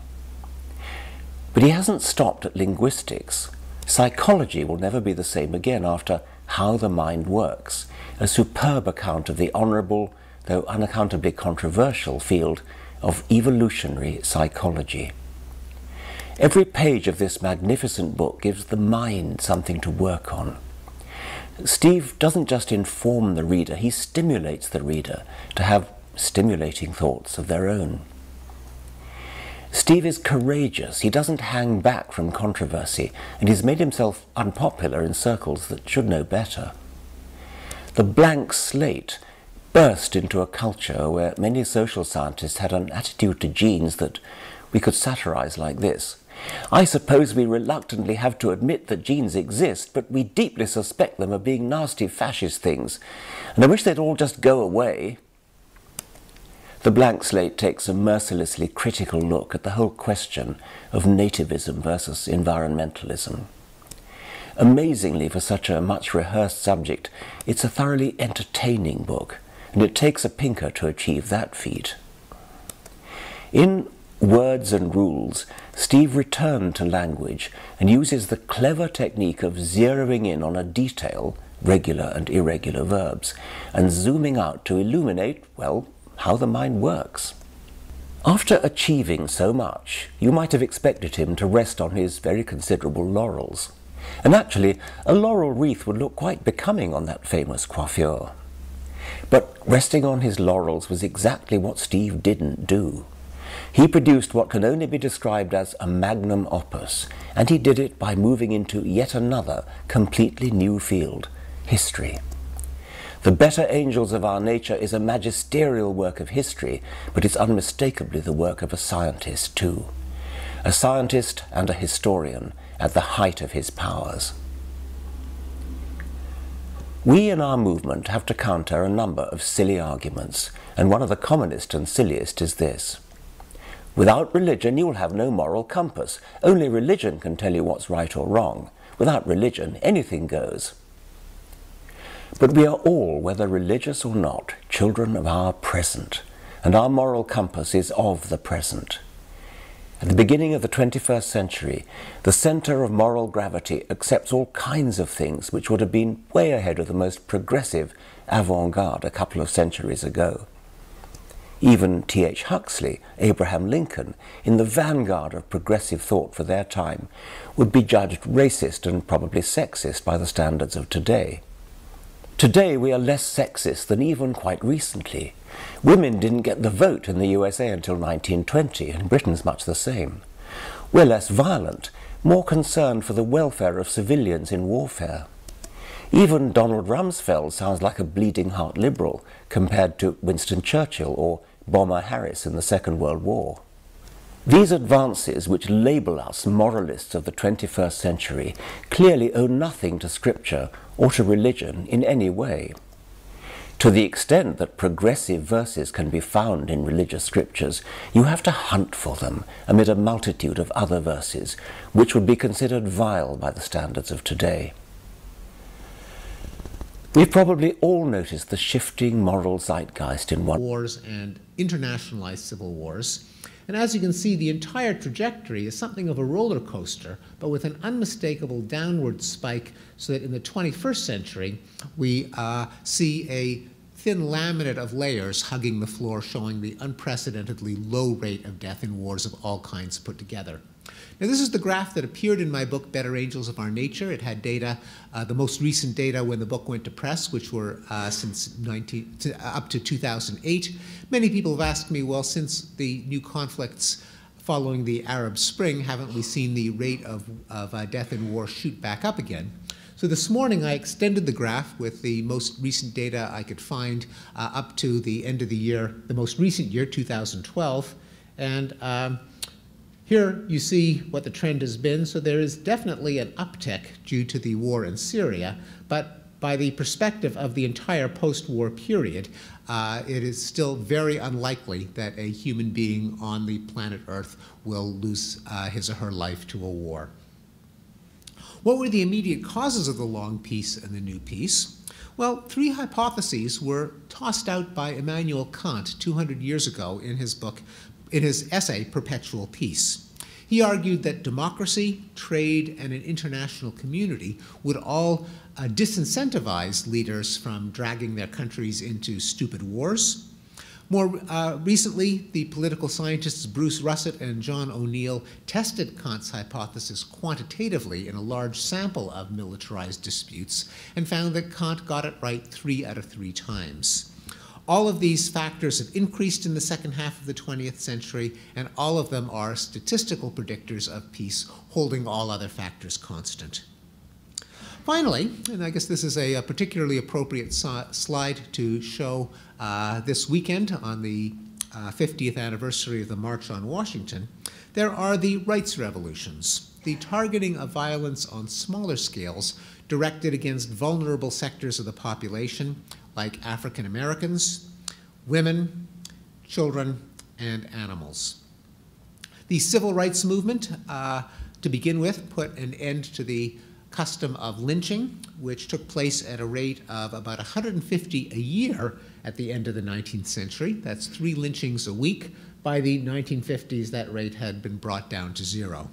But he hasn't stopped at linguistics. Psychology will never be the same again after How the Mind Works, a superb account of the honourable, though unaccountably controversial, field of evolutionary psychology. Every page of this magnificent book gives the mind something to work on. Steve doesn't just inform the reader, he stimulates the reader to have stimulating thoughts of their own. Steve is courageous, he doesn't hang back from controversy, and he's made himself unpopular in circles that should know better. The blank slate burst into a culture where many social scientists had an attitude to genes that we could satirize like this. I suppose we reluctantly have to admit that genes exist, but we deeply suspect them of being nasty fascist things, and I wish they'd all just go away. The blank slate takes a mercilessly critical look at the whole question of nativism versus environmentalism. Amazingly, for such a much-rehearsed subject, it's a thoroughly entertaining book, and it takes a Pinker to achieve that feat. In Words and Rules, Steve returned to language and uses the clever technique of zeroing in on a detail, regular and irregular verbs, and zooming out to illuminate, well, how the mind works. After achieving so much, you might have expected him to rest on his very considerable laurels. And actually, a laurel wreath would look quite becoming on that famous coiffure. But resting on his laurels was exactly what Steve didn't do. He produced what can only be described as a magnum opus, and he did it by moving into yet another completely new field, history. The Better Angels of Our Nature is a magisterial work of history, but it's unmistakably the work of a scientist too. A scientist and a historian at the height of his powers. We in our movement have to counter a number of silly arguments, and one of the commonest and silliest is this. Without religion, you will have no moral compass. Only religion can tell you what's right or wrong. Without religion, anything goes. But we are all, whether religious or not, children of our present, and our moral compass is of the present. At the beginning of the twenty-first century, the centre of moral gravity accepts all kinds of things which would have been way ahead of the most progressive avant-garde a couple of centuries ago. Even T H Huxley, Abraham Lincoln, in the vanguard of progressive thought for their time, would be judged racist and probably sexist by the standards of today. Today we are less sexist than even quite recently. Women didn't get the vote in the U S A until nineteen twenty, and Britain's much the same. We're less violent, more concerned for the welfare of civilians in warfare. Even Donald Rumsfeld sounds like a bleeding heart liberal compared to Winston Churchill or Bomber Harris in the Second World War. These advances, which label us moralists of the twenty-first century, clearly owe nothing to scripture or to religion in any way. To the extent that progressive verses can be found in religious scriptures, you have to hunt for them amid a multitude of other verses, which would be considered vile by the standards of today. We've probably all noticed the shifting moral zeitgeist in one wars and internationalized civil wars. And as you can see, the entire trajectory is something of a roller coaster, but with an unmistakable downward spike, so that in the twenty-first century, we uh, see a thin laminate of layers hugging the floor, showing the unprecedentedly low rate of death in wars of all kinds put together. Now, this is the graph that appeared in my book, Better Angels of Our Nature. It had data, uh, the most recent data when the book went to press, which were uh, since nineteen, to, uh, up to two thousand eight. Many people have asked me, well, since the new conflicts following the Arab Spring, haven't we seen the rate of, of uh, death in war shoot back up again? So this morning I extended the graph with the most recent data I could find uh, up to the end of the year, the most recent year, two thousand twelve. And um, here you see what the trend has been. So there is definitely an uptick due to the war in Syria, but by the perspective of the entire post-war period, uh, it is still very unlikely that a human being on the planet Earth will lose uh, his or her life to a war. What were the immediate causes of the long peace and the new peace? Well, three hypotheses were tossed out by Immanuel Kant two hundred years ago in his book, in his essay, Perpetual Peace. He argued that democracy, trade, and an international community would all uh, disincentivize leaders from dragging their countries into stupid wars. More uh, recently, the political scientists Bruce Russett and John O'Neill tested Kant's hypothesis quantitatively in a large sample of militarized disputes and found that Kant got it right three out of three times. All of these factors have increased in the second half of the twentieth century, and all of them are statistical predictors of peace, holding all other factors constant. Finally, and I guess this is a, a particularly appropriate so slide to show uh, this weekend on the uh, fiftieth anniversary of the March on Washington, there are the rights revolutions, the targeting of violence on smaller scales directed against vulnerable sectors of the population, like African Americans, women, children, and animals. The civil rights movement, uh, to begin with, put an end to the custom of lynching, which took place at a rate of about one hundred fifty a year at the end of the nineteenth century. That's three lynchings a week. By the nineteen fifties, that rate had been brought down to zero.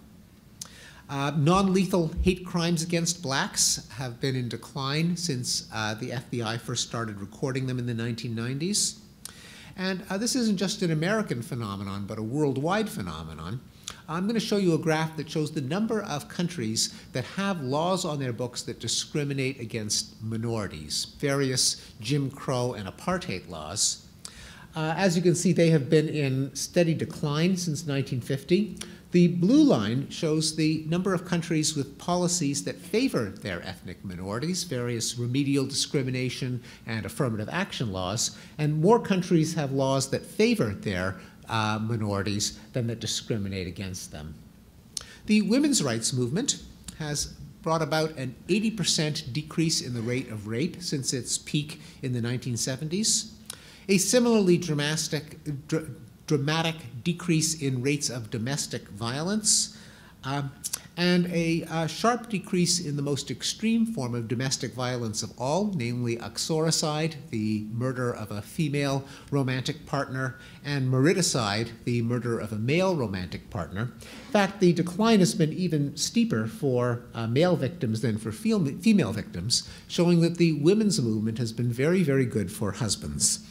Uh, non-lethal hate crimes against blacks have been in decline since uh, the F B I first started recording them in the nineteen nineties. And uh, this isn't just an American phenomenon, but a worldwide phenomenon. I'm going to show you a graph that shows the number of countries that have laws on their books that discriminate against minorities, various Jim Crow and apartheid laws. Uh, as you can see, they have been in steady decline since nineteen fifty. The blue line shows the number of countries with policies that favor their ethnic minorities, various remedial discrimination and affirmative action laws, and more countries have laws that favor their uh, minorities than that discriminate against them. The women's rights movement has brought about an eighty percent decrease in the rate of rape since its peak in the nineteen seventies. A similarly dramatic, dr dramatic decrease in rates of domestic violence, um, and a uh, sharp decrease in the most extreme form of domestic violence of all, namely uxoricide, the murder of a female romantic partner, and mariticide, the murder of a male romantic partner. In fact, the decline has been even steeper for uh, male victims than for female victims, showing that the women's movement has been very, very good for husbands.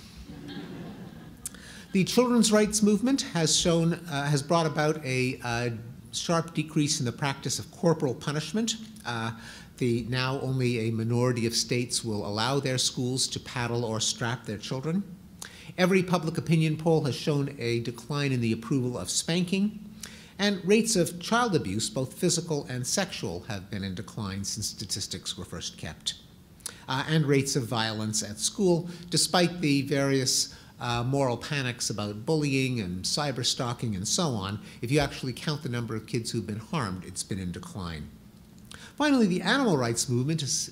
The children's rights movement has shown, uh, has brought about a uh, sharp decrease in the practice of corporal punishment. Uh, the now only a minority of states will allow their schools to paddle or strap their children. Every public opinion poll has shown a decline in the approval of spanking. And rates of child abuse, both physical and sexual, have been in decline since statistics were first kept. Uh, and rates of violence at school, despite the various Uh, moral panics about bullying and cyberstalking and so on. If you actually count the number of kids who've been harmed, it's been in decline. Finally, the animal rights movement has,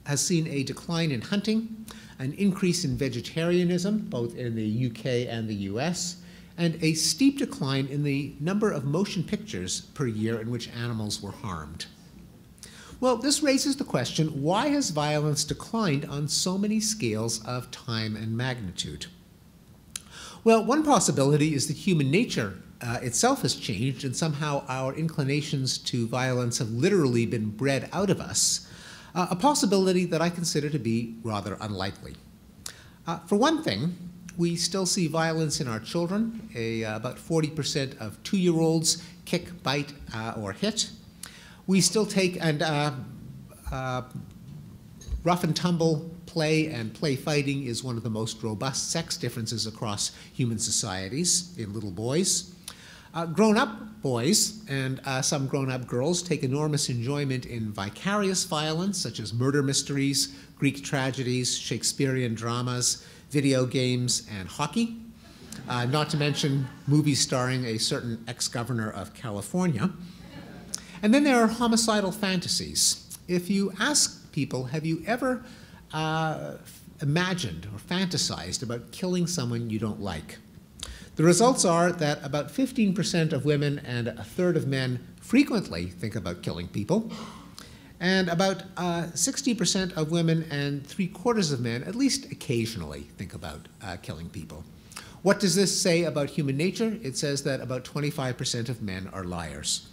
has seen a decline in hunting, an increase in vegetarianism, both in the U K and the U S, and a steep decline in the number of motion pictures per year in which animals were harmed. Well, this raises the question, why has violence declined on so many scales of time and magnitude? Well, one possibility is that human nature uh, itself has changed, and somehow our inclinations to violence have literally been bred out of us, uh, a possibility that I consider to be rather unlikely. Uh, for one thing, we still see violence in our children. A, uh, about forty percent of two-year-olds kick, bite, uh, or hit. We still take and uh, uh, rough and tumble play and play fighting is one of the most robust sex differences across human societies in little boys. Uh, grown-up boys and uh, some grown-up girls take enormous enjoyment in vicarious violence, such as murder mysteries, Greek tragedies, Shakespearean dramas, video games, and hockey, uh, not to mention movies starring a certain ex-governor of California. And then there are homicidal fantasies. If you ask people, have you ever uh, imagined or fantasized about killing someone you don't like? The results are that about fifteen percent of women and a third of men frequently think about killing people, and about uh, sixty percent of women and three quarters of men at least occasionally think about uh, killing people. What does this say about human nature? It says that about twenty-five percent of men are liars.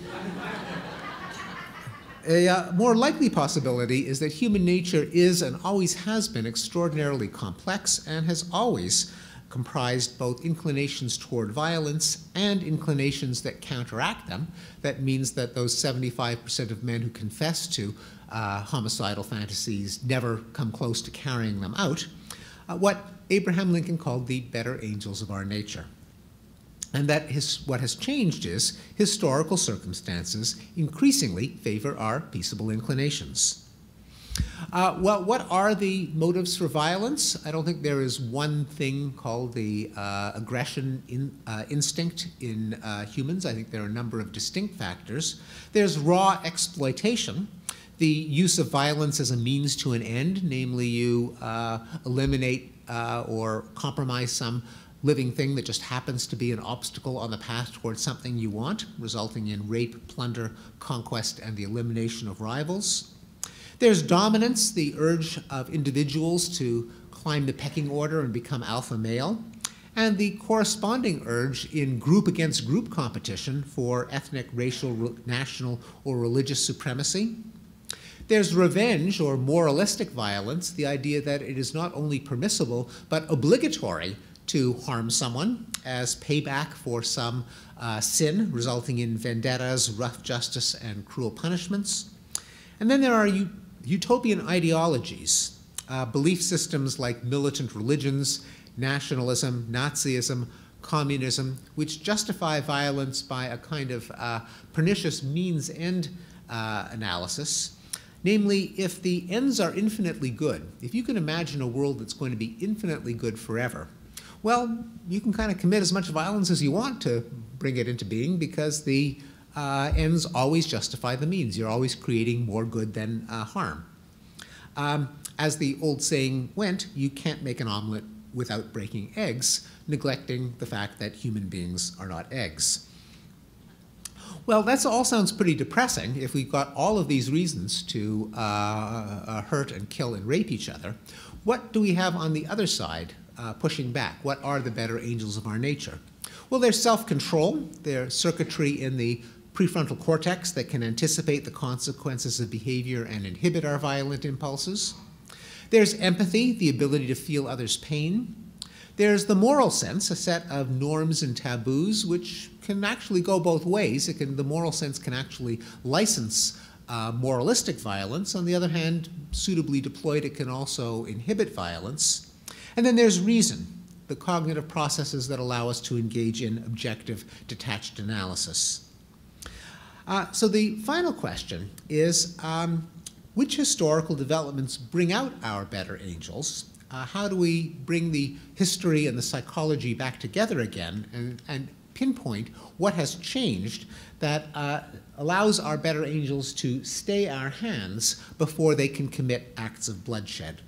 A uh, more likely possibility is that human nature is and always has been extraordinarily complex and has always comprised both inclinations toward violence and inclinations that counteract them. That means that those seventy-five percent of men who confess to uh, homicidal fantasies never come close to carrying them out, uh, what Abraham Lincoln called the better angels of our nature. And that his, what has changed is historical circumstances increasingly favor our peaceable inclinations. Uh, well, what are the motives for violence? I don't think there is one thing called the uh, aggression in, uh, instinct in uh, humans. I think there are a number of distinct factors. There's raw exploitation, the use of violence as a means to an end, namely you uh, eliminate uh, or compromise some living thing that just happens to be an obstacle on the path towards something you want, resulting in rape, plunder, conquest, and the elimination of rivals. There's dominance, the urge of individuals to climb the pecking order and become alpha male, and the corresponding urge in group against group competition for ethnic, racial, national, or religious supremacy. There's revenge or moralistic violence, the idea that it is not only permissible but obligatory to harm someone as payback for some uh, sin, resulting in vendettas, rough justice, and cruel punishments. And then there are utopian ideologies, uh, belief systems like militant religions, nationalism, Nazism, communism, which justify violence by a kind of uh, pernicious means-end uh, analysis. Namely, if the ends are infinitely good, if you can imagine a world that's going to be infinitely good forever, well, you can kind of commit as much violence as you want to bring it into being because the uh, ends always justify the means. You're always creating more good than uh, harm. Um, as the old saying went, you can't make an omelet without breaking eggs, neglecting the fact that human beings are not eggs. Well, that all sounds pretty depressing if we've got all of these reasons to uh, uh, hurt and kill and rape each other. What do we have on the other side? Uh, pushing back. What are the better angels of our nature? Well, there's self-control. There's circuitry in the prefrontal cortex that can anticipate the consequences of behavior and inhibit our violent impulses. There's empathy, the ability to feel others' pain. There's the moral sense, a set of norms and taboos, which can actually go both ways. It can, the moral sense can actually license uh, moralistic violence. On the other hand, suitably deployed, it can also inhibit violence. And then there's reason, the cognitive processes that allow us to engage in objective, detached analysis. Uh, so the final question is, um, which historical developments bring out our better angels? Uh, how do we bring the history and the psychology back together again and, and pinpoint what has changed that uh, allows our better angels to stay our hands before they can commit acts of bloodshed.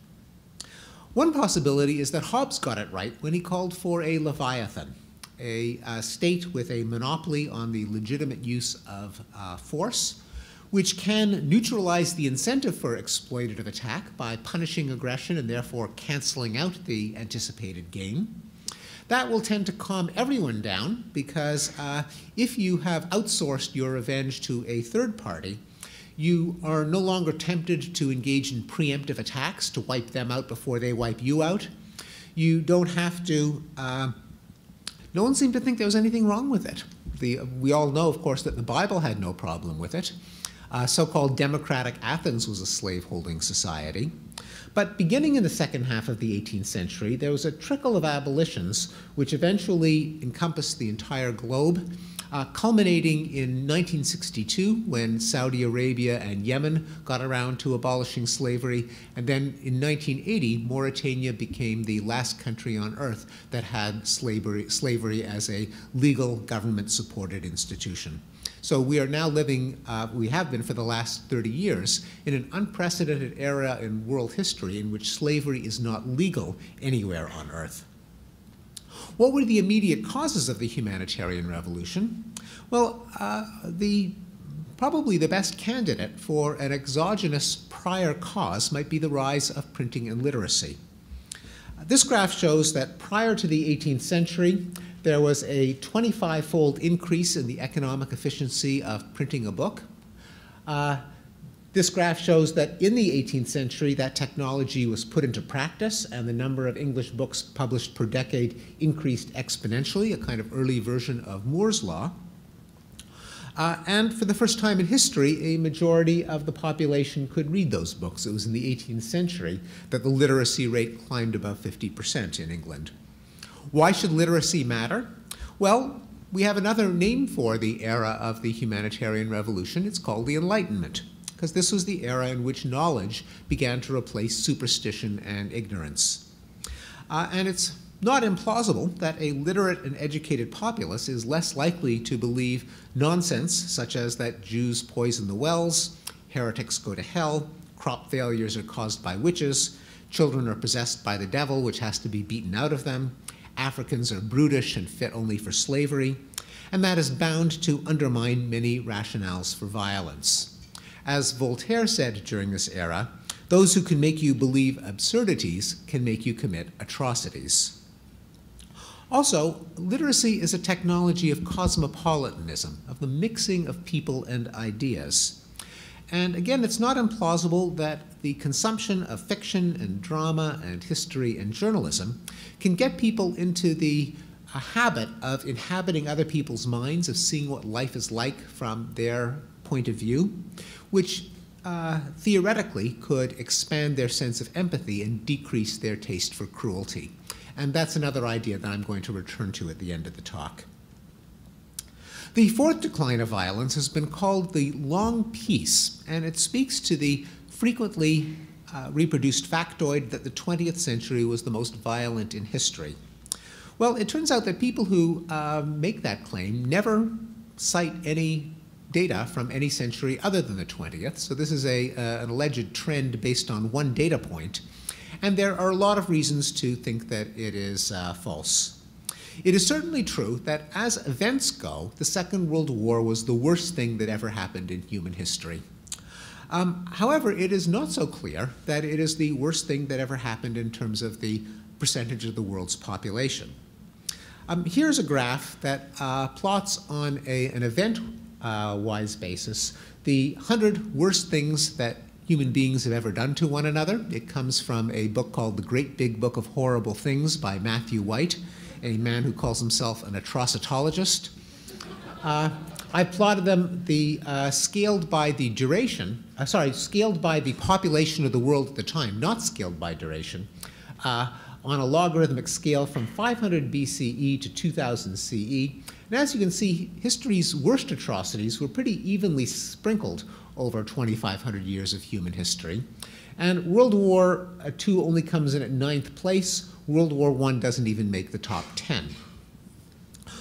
One possibility is that Hobbes got it right when he called for a leviathan, a, a state with a monopoly on the legitimate use of uh, force, which can neutralize the incentive for exploitative attack by punishing aggression and therefore canceling out the anticipated gain. That will tend to calm everyone down because uh, if you have outsourced your revenge to a third party, you are no longer tempted to engage in preemptive attacks to wipe them out before they wipe you out. You don't have to, uh, no one seemed to think there was anything wrong with it. The, we all know, of course, that the Bible had no problem with it. Uh, so-called democratic Athens was a slave-holding society. But beginning in the second half of the eighteenth century, there was a trickle of abolitions which eventually encompassed the entire globe, uh, culminating in nineteen sixty-two when Saudi Arabia and Yemen got around to abolishing slavery. And then in nineteen eighty, Mauritania became the last country on earth that had slavery, slavery as a legal government-supported institution. So we are now living, uh, we have been for the last thirty years, in an unprecedented era in world history in which slavery is not legal anywhere on earth. What were the immediate causes of the humanitarian revolution? Well, uh, the, probably the best candidate for an exogenous prior cause might be the rise of printing and literacy. Uh, this graph shows that prior to the eighteenth century, there was a twenty-five-fold increase in the economic efficiency of printing a book. Uh, this graph shows that in the eighteenth century, that technology was put into practice, and the number of English books published per decade increased exponentially, a kind of early version of Moore's Law. Uh, and for the first time in history, a majority of the population could read those books. It was in the eighteenth century that the literacy rate climbed above fifty percent in England. Why should literacy matter? Well, we have another name for the era of the humanitarian revolution. It's called the Enlightenment, because this was the era in which knowledge began to replace superstition and ignorance. Uh, and it's not implausible that a literate and educated populace is less likely to believe nonsense, such as that Jews poison the wells, heretics go to hell, crop failures are caused by witches, children are possessed by the devil, which has to be beaten out of them, Africans are brutish and fit only for slavery, and that is bound to undermine many rationales for violence. As Voltaire said during this era, those who can make you believe absurdities can make you commit atrocities. Also, literacy is a technology of cosmopolitanism, of the mixing of people and ideas. And again, it's not implausible that the consumption of fiction and drama and history and journalism can get people into the uh, habit of inhabiting other people's minds, of seeing what life is like from their point of view, which uh, theoretically could expand their sense of empathy and decrease their taste for cruelty. And that's another idea that I'm going to return to at the end of the talk. The fourth decline of violence has been called the long peace, and it speaks to the frequently uh, reproduced factoid that the twentieth century was the most violent in history. Well, it turns out that people who uh, make that claim never cite any data from any century other than the twentieth, so this is a, uh, an alleged trend based on one data point, and there are a lot of reasons to think that it is uh, false. It is certainly true that as events go, the Second World War was the worst thing that ever happened in human history. Um, however, it is not so clear that it is the worst thing that ever happened in terms of the percentage of the world's population. Um, here's a graph that uh, plots on a, an event-wise uh, basis the one hundred worst things that human beings have ever done to one another. It comes from a book called The Great Big Book of Horrible Things by Matthew White, a man who calls himself an atrocitologist. Uh, I plotted them the uh, scaled by the duration, uh, sorry, scaled by the population of the world at the time, not scaled by duration, uh, on a logarithmic scale from five hundred B C E to two thousand C E. And as you can see, history's worst atrocities were pretty evenly sprinkled over twenty-five hundred years of human history. And World War Two only comes in at ninth place. World War One doesn't even make the top ten.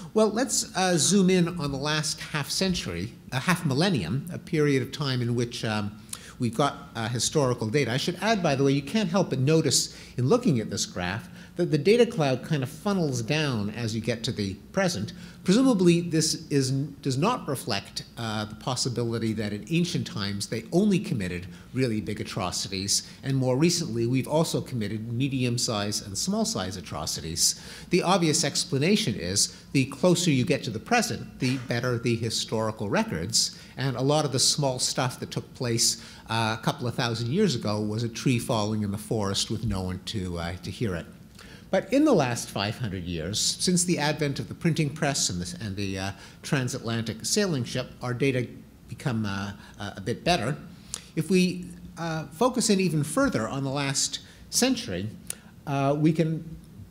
Well, let's uh, zoom in on the last half century, a half millennium, a period of time in which um, we've got uh, historical data. I should add, by the way, you can't help but notice in looking at this graph that the data cloud kind of funnels down as you get to the present. Presumably, this is, does not reflect uh, the possibility that in ancient times they only committed really big atrocities, and more recently we've also committed medium-sized and small-sized atrocities. The obvious explanation is the closer you get to the present, the better the historical records, and a lot of the small stuff that took place uh, a couple of thousand years ago was a tree falling in the forest with no one to, uh, to hear it. But in the last five hundred years, since the advent of the printing press and the, and the uh, transatlantic sailing ship, our data become uh, uh, a bit better. If we uh, focus in even further on the last century, uh, we can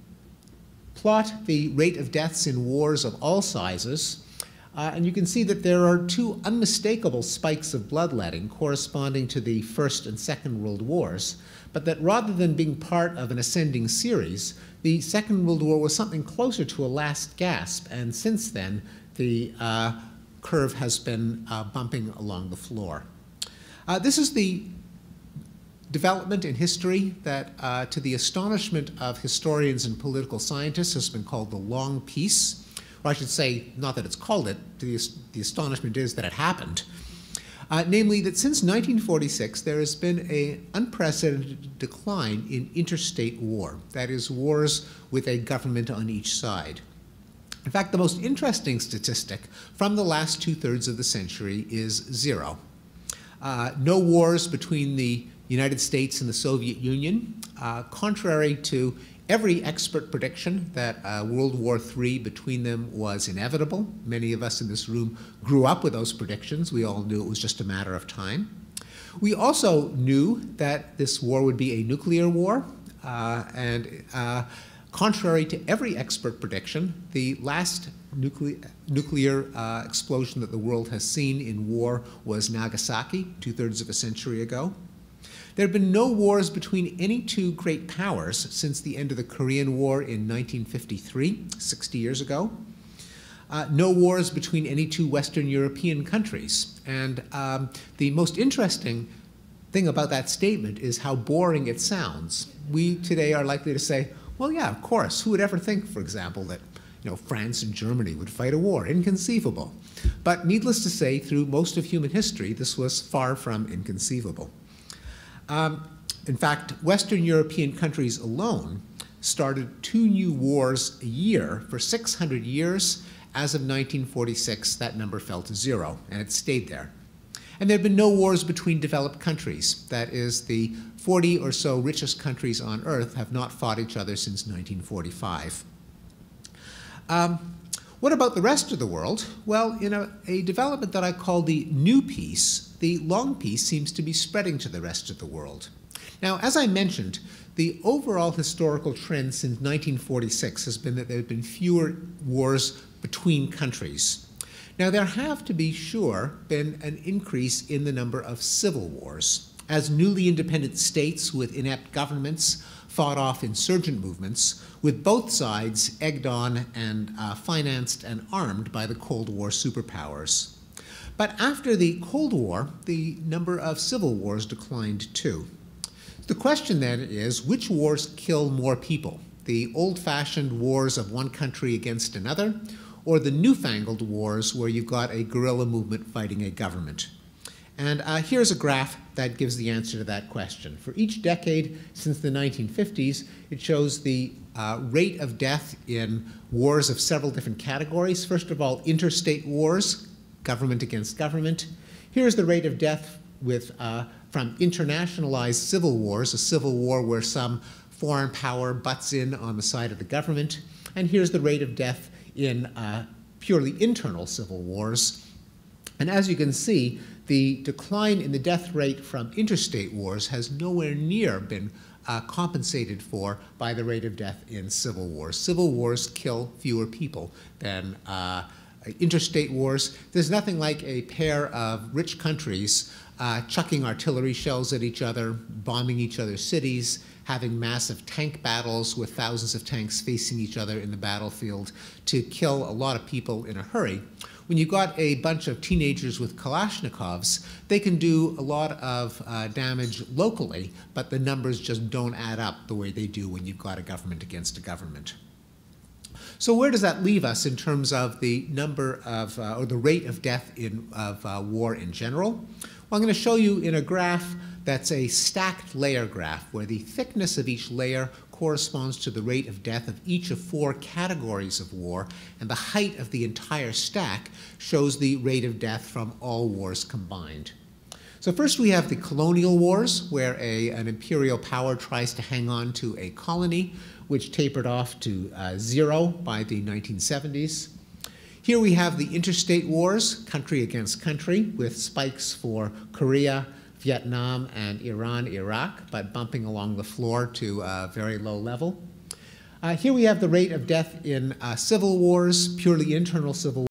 plot the rate of deaths in wars of all sizes, uh, and you can see that there are two unmistakable spikes of bloodletting corresponding to the First and Second World Wars, but that rather than being part of an ascending series, the Second World War was something closer to a last gasp, and since then, the uh, curve has been uh, bumping along the floor. Uh, this is the development in history that, uh, to the astonishment of historians and political scientists, has been called the long peace. Or I should say, not that it's called it, the, the astonishment is that it happened. Uh, namely, that since nineteen forty-six, there has been an unprecedented decline in interstate war, that is, wars with a government on each side. In fact, the most interesting statistic from the last two-thirds of the century is zero. Uh, no wars between the United States and the Soviet Union, uh, contrary to every expert prediction that uh, World War Three between them was inevitable. Many of us in this room grew up with those predictions. We all knew it was just a matter of time. We also knew that this war would be a nuclear war, uh, and uh, contrary to every expert prediction, the last nuclear, nuclear uh, explosion that the world has seen in war was Nagasaki, two-thirds of a century ago. There have been no wars between any two great powers since the end of the Korean War in nineteen fifty-three, sixty years ago. Uh, no wars between any two Western European countries. And um, the most interesting thing about that statement is how boring it sounds. We today are likely to say, well, yeah, of course. Who would ever think, for example, that you know, France and Germany would fight a war? Inconceivable. But needless to say, through most of human history, this was far from inconceivable. Um, in fact, Western European countries alone started two new wars a year for six hundred years. As of nineteen forty-six, that number fell to zero, and it stayed there. And there have been no wars between developed countries. That is, the forty or so richest countries on Earth have not fought each other since nineteen forty-five. Um, what about the rest of the world? Well, in a, a development that I call the new peace, the long peace seems to be spreading to the rest of the world. Now, as I mentioned, the overall historical trend since nineteen forty-six has been that there have been fewer wars between countries. Now, there have, to be sure, been an increase in the number of civil wars. As newly independent states with inept governments fought off insurgent movements, with both sides egged on and uh, financed and armed by the Cold War superpowers. But after the Cold War, the number of civil wars declined too. The question then is, which wars kill more people? The old-fashioned wars of one country against another, or the newfangled wars where you've got a guerrilla movement fighting a government? And uh, here's a graph that gives the answer to that question. For each decade since the nineteen fifties, it shows the uh, rate of death in wars of several different categories. First of all, interstate wars, government against government. Here's the rate of death with, uh, from internationalized civil wars, a civil war where some foreign power butts in on the side of the government. And here's the rate of death in uh, purely internal civil wars. And as you can see, the decline in the death rate from interstate wars has nowhere near been uh, compensated for by the rate of death in civil wars. Civil wars kill fewer people than uh, uh, interstate wars. There's nothing like a pair of rich countries uh, chucking artillery shells at each other, bombing each other's cities, having massive tank battles with thousands of tanks facing each other in the battlefield to kill a lot of people in a hurry. When you've got a bunch of teenagers with Kalashnikovs, they can do a lot of uh, damage locally, but the numbers just don't add up the way they do when you've got a government against a government. So where does that leave us in terms of the number of, uh, or the rate of death in, of uh, war in general? Well, I'm going to show you in a graph that's a stacked layer graph, where the thickness of each layer corresponds to the rate of death of each of four categories of war, and the height of the entire stack shows the rate of death from all wars combined. So first we have the colonial wars, where a, an imperial power tries to hang on to a colony, which tapered off to uh, zero by the nineteen seventies. Here we have the interstate wars, country against country, with spikes for Korea, Vietnam, and Iran, Iraq, but bumping along the floor to a very low level. Uh, here we have the rate of death in uh, civil wars, purely internal civil